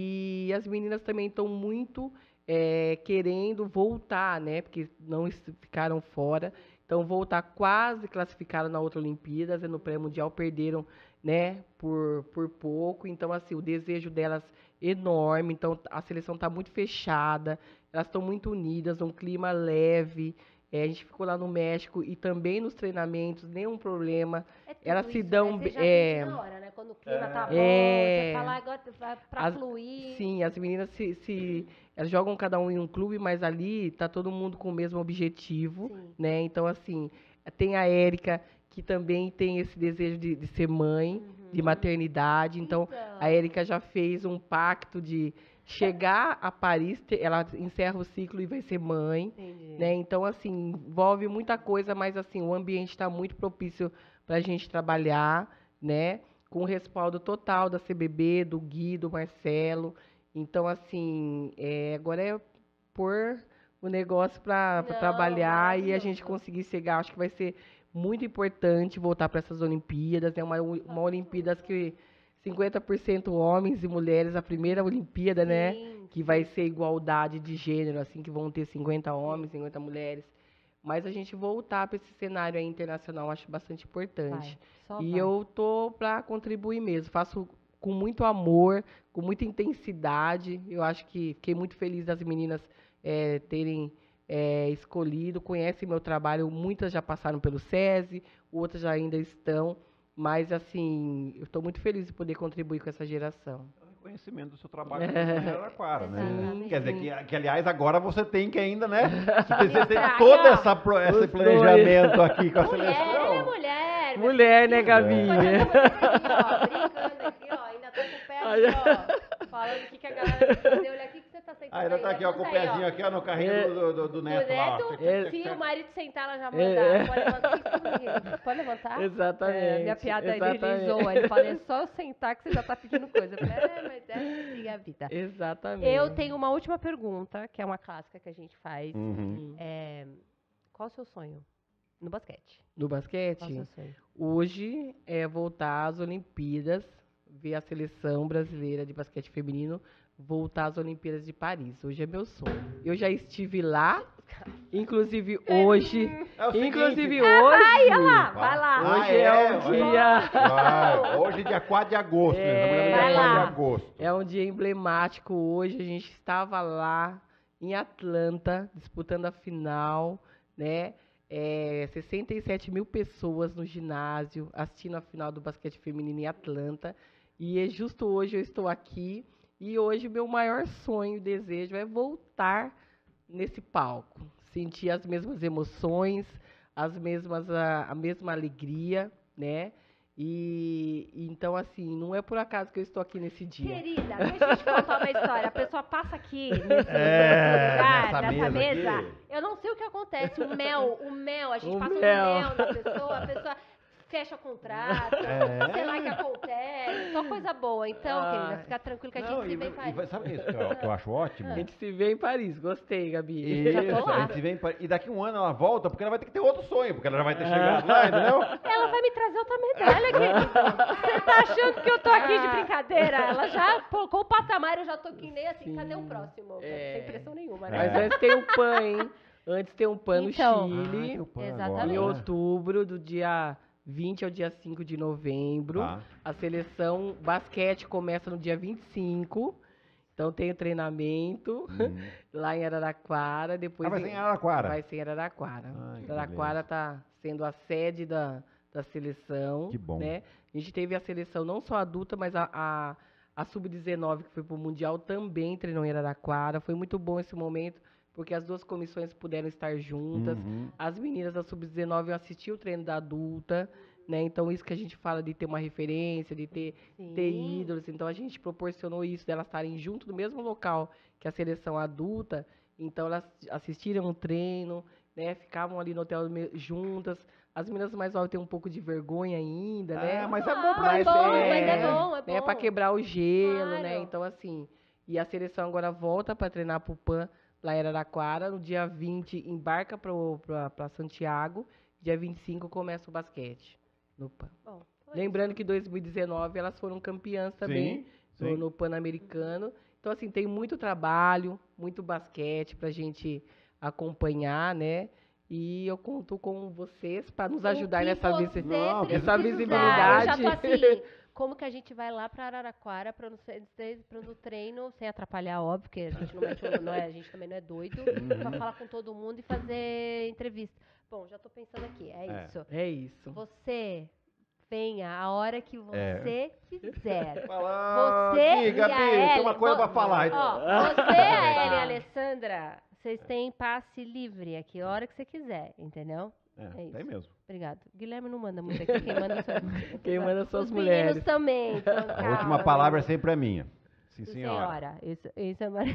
E as meninas também estão muito é, querendo voltar, né? Porque não est- ficaram fora. Então, voltar, quase classificaram na outra Olimpíadas, no pré-mundial perderam, né? Por, por pouco. Então, assim, o desejo delas enorme. Então, a seleção está muito fechada. Elas estão muito unidas, um clima leve. É, a gente ficou lá no México e também nos treinamentos, nenhum problema. É tudo Elas se isso, dão né? Você be- já é. sente na hora, né? Quando o clima tá bom, É. você fala agora vai pra As- fluir. Sim, as meninas se, se- elas jogam cada um em um clube, mas ali tá todo mundo com o mesmo objetivo, Sim. né? Então, assim, tem a Érica, que também tem esse desejo de, de ser mãe, de maternidade. Então, a Érica já fez um pacto de chegar a Paris, te- ela encerra o ciclo e vai ser mãe. Entendi. Né? Então, assim, envolve muita coisa, mas assim, o ambiente está muito propício para a gente trabalhar, né? Com o respaldo total da C B B, do Gui, do Marcelo. Então, assim, é, agora é pôr o negócio para Não, trabalhar e a gente maravilhoso. conseguir chegar. Acho que vai ser muito importante voltar para essas Olimpíadas. É uma, uma Olimpíadas que cinquenta por cento homens e mulheres, a primeira Olimpíada, né? Sim, Que vai ser igualdade de gênero, assim, que vão ter cinquenta homens, cinquenta mulheres. Mas a gente voltar para esse cenário aí internacional, eu acho bastante importante. vai, só E vai. eu tô para contribuir mesmo. Faço com muito amor, com muita intensidade. Eu acho que fiquei muito feliz das meninas eh, terem eh, escolhido, conhecem meu trabalho. Muitas já passaram pelo SESI, outras já ainda estão. Mas, assim, eu estou muito feliz de poder contribuir com essa geração. Reconhecimento do seu trabalho aqui em Araraquara, né? Exatamente. Quer dizer, que, que, aliás, agora você tem que ainda, né? Você tem, você tem Aqui, todo ó. essa, pro- esse Os planejamento aqui com a Mulher, seleção. é mulher. minha Mulher, né, filha? Gabi? Enquanto eu tô aqui, ó, brincando aqui, ó, ainda tô com o pé aqui, ó, falando o que, que a galera vai fazer. Olha aqui que você tá sentando Ah, ainda tá aí, aqui, ó, com o levanta aí, pezinho aqui, ó, no carrinho É. do, do, do Do neto lá, ó. neto, É. se o marido sentar, ela já manda. É. Pode levantar. Pode levantar? Exatamente. É, minha piada ele exatamente. zoa. Ele fala, é só eu sentar que você já tá pedindo coisa. Eu falei, é, mas é assim a vida. Exatamente. Eu tenho uma última pergunta, que é uma clássica que a gente faz. Uhum. É, qual o seu sonho no basquete? No Qual o basquete, seu sonho? hoje é voltar às Olimpíadas, ver a seleção brasileira de basquete feminino voltar às Olimpíadas de Paris. Hoje é meu sonho. Eu já estive lá, inclusive hoje. É o seguinte, Inclusive Ah, hoje. vai lá, vai lá. Ah, Hoje é um vai. dia. Vai. Hoje é dia quatro de agosto, né? É, Estamos vai dia quatro lá. de agosto. É um dia emblemático hoje. A gente estava lá em Atlanta, disputando a final, né? É, sessenta e sete mil pessoas no ginásio, assistindo a final do basquete feminino em Atlanta. E é justo hoje eu estou aqui. E hoje o meu maior sonho e desejo é voltar nesse palco. Sentir as mesmas emoções, as mesmas, a, a mesma alegria, né? E, e então, assim, não é por acaso que eu estou aqui nesse dia. Querida, deixa eu te contar uma história. A pessoa passa aqui nesse, É, nesse lugar, nessa nessa, mesa mesa. aqui. Eu não sei o que acontece. O mel, o mel, a gente O passa mel. o mel na pessoa, a pessoa fecha contrato, É. sei lá o que acontece, só coisa boa. Então, Ah. querida, fica tranquilo que a gente Não, se e, vê em e Paris. sabe isso que eu, que eu acho ótimo? A gente se vê em Paris. Gostei, Gabi. Isso, Já tô lá. a gente se vê em Paris. E daqui a um ano ela volta, porque ela vai ter que ter outro sonho, porque ela já vai ter chegado lá, entendeu? Ela vai me trazer outra medalha, querido. Você tá achando que eu tô aqui de brincadeira? Ela já colocou o patamar, eu já tô que nem assim, Sim. cadê o próximo? É. Sem pressão nenhuma, É. né? Mas antes tem um PAN, hein? Antes tem um PAN no Então. Ah, Chile. tem o PAN Exatamente. agora, Em né? outubro, do dia vinte ao dia cinco de novembro. Tá. A seleção basquete começa no dia vinte e cinco. Então tem o treinamento Hum. lá em Araraquara. Depois Ah, vai ser em- em Araraquara? Vai ser em Araraquara. Ai, que Araraquara está sendo a sede da, da seleção. Que bom. Né? A gente teve a seleção não só adulta, mas a, a, a sub dezenove, que foi para o Mundial, também treinou em Araraquara. Foi muito bom esse momento, porque as duas comissões puderam estar juntas. Uhum. As meninas da sub dezenove assistiam o treino da adulta, né? Então isso que a gente fala de ter uma referência, de ter, Sim. ter ídolos. Então a gente proporcionou isso, delas estarem junto no mesmo local que a seleção adulta. Então elas assistiram o treino, né? Ficavam ali no hotel me- juntas. As meninas mais novas têm um pouco de vergonha ainda, né? Ah, mas é bom pra Ah, é isso. bom, né? mas é bom, é bom. Né, para quebrar o gelo, Claro. né? Então, assim, e a seleção agora volta para treinar pro PAN lá em Araraquara. No dia vinte, embarca para Santiago. Dia vinte e cinco começa o basquete no PAN. Bom, foi Lembrando que em dois mil e dezenove elas foram campeãs também Sim, no, sim. no Pan-Americano. Então, assim, tem muito trabalho, muito basquete pra gente acompanhar, né? E eu conto com vocês para nos O ajudar que nessa, você visi- Não, essa precisar. visibilidade. Eu já tô assim, como que a gente vai lá pra Araraquara pra não ser pra no treino, sem atrapalhar, óbvio, porque a gente não, vai, não é, a gente também não é doido, pra falar com todo mundo e fazer entrevista. Bom, já tô pensando aqui, é, É. isso. É isso. Você venha a hora que você É. quiser. Fala, Você aqui, e Gabi, a tem Ellen, uma coisa vo- pra falar. Ó, você, a Ellen e a Alessandra, vocês têm passe livre aqui, a hora que você quiser, entendeu? É, É isso. tem mesmo. Obrigado. Guilherme não manda muito aqui, quem manda são Quem manda são as Os mulheres. meninos também. Então, A calma, última palavra é menino. sempre a minha. Sim, Sim, senhora. Isso, isso é mar...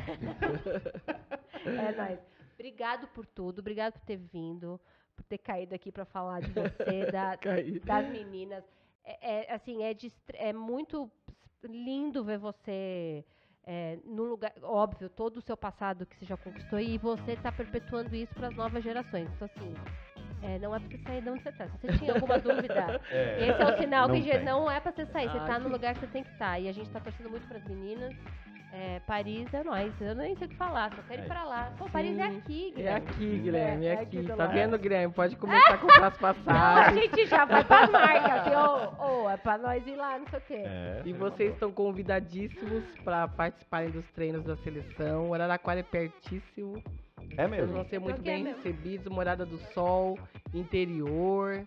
É nóis. Obrigado por tudo, obrigado por ter vindo, por ter caído aqui pra falar de você, da- Caí. das meninas. É, é, assim, é, de estre- é muito lindo ver você é, no lugar, óbvio, todo o seu passado que você já conquistou e você tá perpetuando isso para as novas gerações. Então, assim, é, não é pra você sair de onde você tá. Se você tinha alguma dúvida, É, esse é o sinal não que já- tem. não é pra você sair. Você Ah, tá no que- lugar que você tem que estar. E a gente tá torcendo muito pras meninas. É, Paris é nós. Eu nem sei o que falar, só quero ir É pra lá. Pô, Paris é Sim, aqui, É Guilherme. aqui, Guilherme, é, É, é aqui aqui. do Tá lado. vendo, Guilherme? Pode começar a comprar as Não, a passagens. gente já vai pras marcas. Ô, ô, é pra nós ir lá, não sei o quê. É, E seria vocês uma estão convidadíssimos para participarem dos treinos da seleção. O Araraquara é pertíssimo. boa. É Vocês mesmo. vão ser muito Pior que é bem mesmo. recebidos. Morada do Sol, interior,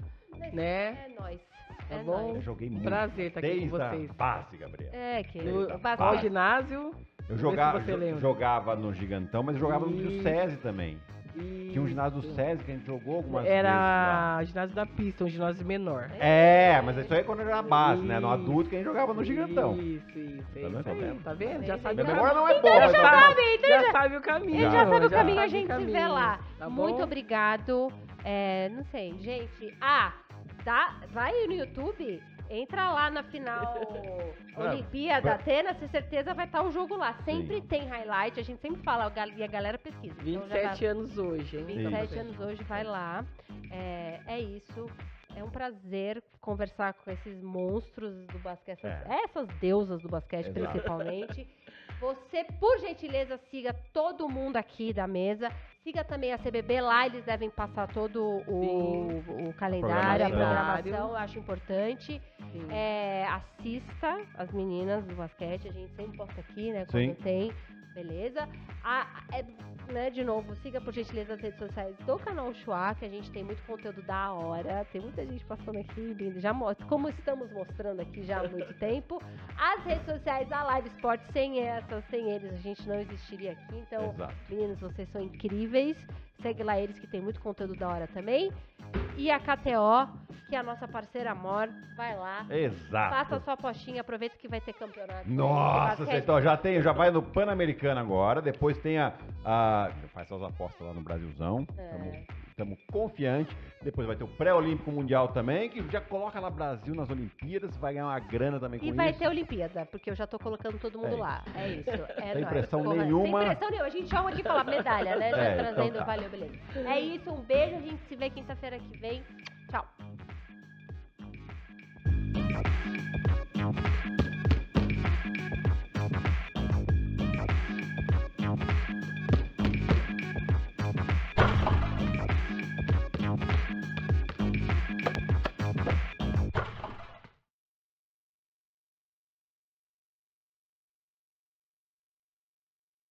né? É nóis. Tá É bom? Eu nóis. joguei muito. Prazer estar aqui Desde com a vocês. base, Gabriel. É, que No, o qual basquete- ginásio? Eu se jogava, você jo- lembra. jogava no Gigantão, mas eu jogava no Isso. SESI também. Tinha um ginásio do Isso. SESI que a gente jogou algumas vezes lá. Era ginásio da pista, um ginásio menor. É, mas isso aí é quando era a base, né? No Isso. adulto que a gente jogava no Gigantão. Isso, isso, é Tá vendo? isso Tá aí. vendo? Tá vendo? Tá Já vendo? sabe Minha o memória caminho. não é boa, mas já tá sabe, bom. então já sabe o caminho. Ele já sabe o caminho, a sabe gente o se vê caminho. lá. Tá Muito bom? obrigado. É, não sei, gente. Ah, dá, vai no YouTube, entra lá na final Ah, Olimpíada, vai- Atenas, com certeza vai estar o jogo lá. Sempre Sim. tem highlight, a gente sempre fala, a gal- e a galera pesquisa. Então vinte e já sete anos hoje, hein? vinte e sete anos hoje, vai lá. É, é isso. É um prazer conversar com esses monstros do basquete, essas, É. essas deusas do basquete, Exato. principalmente. Você, por gentileza, siga todo mundo aqui da mesa. Siga também a C B B lá, eles devem passar todo o, o calendário, a Programação. programação, eu acho importante. Sim. É, assista as meninas do basquete, a gente sempre posta aqui, né? Quando Sim. tem, beleza? A, é, né, de novo, siga por gentileza as redes sociais do canal Chua, que a gente tem muito conteúdo da hora. Tem muita gente passando aqui, lindo, já mostra, como estamos mostrando aqui já há muito tempo. As redes sociais da Live Sport, sem essas, sem eles, a gente não existiria aqui. Então, Exato. meninos, vocês são incríveis. Segue lá eles que tem muito conteúdo da hora também. E a K T O, que é a nossa parceira amor, vai lá. Exato. Faça a sua apostinha, aproveita que vai ter campeonato. Nossa, de você, basquete. então já tem, já vai no Pan-Americano agora, depois tem a, a faz suas apostas lá no Brasilzão. É. Tamo- estamos confiantes. Depois vai ter o pré-olímpico mundial também, que já coloca lá Brasil nas Olimpíadas, vai ganhar uma grana também com E isso. vai ter Olimpíada, porque eu já tô colocando todo mundo É lá. É isso. É Sem nóis. pressão Porra, nenhuma. Sem pressão nenhuma. A gente chama de falar medalha, né? Já É, trazendo, então tá. valeu, beleza. É isso, um beijo. A gente se vê quinta-feira que vem. Tchau.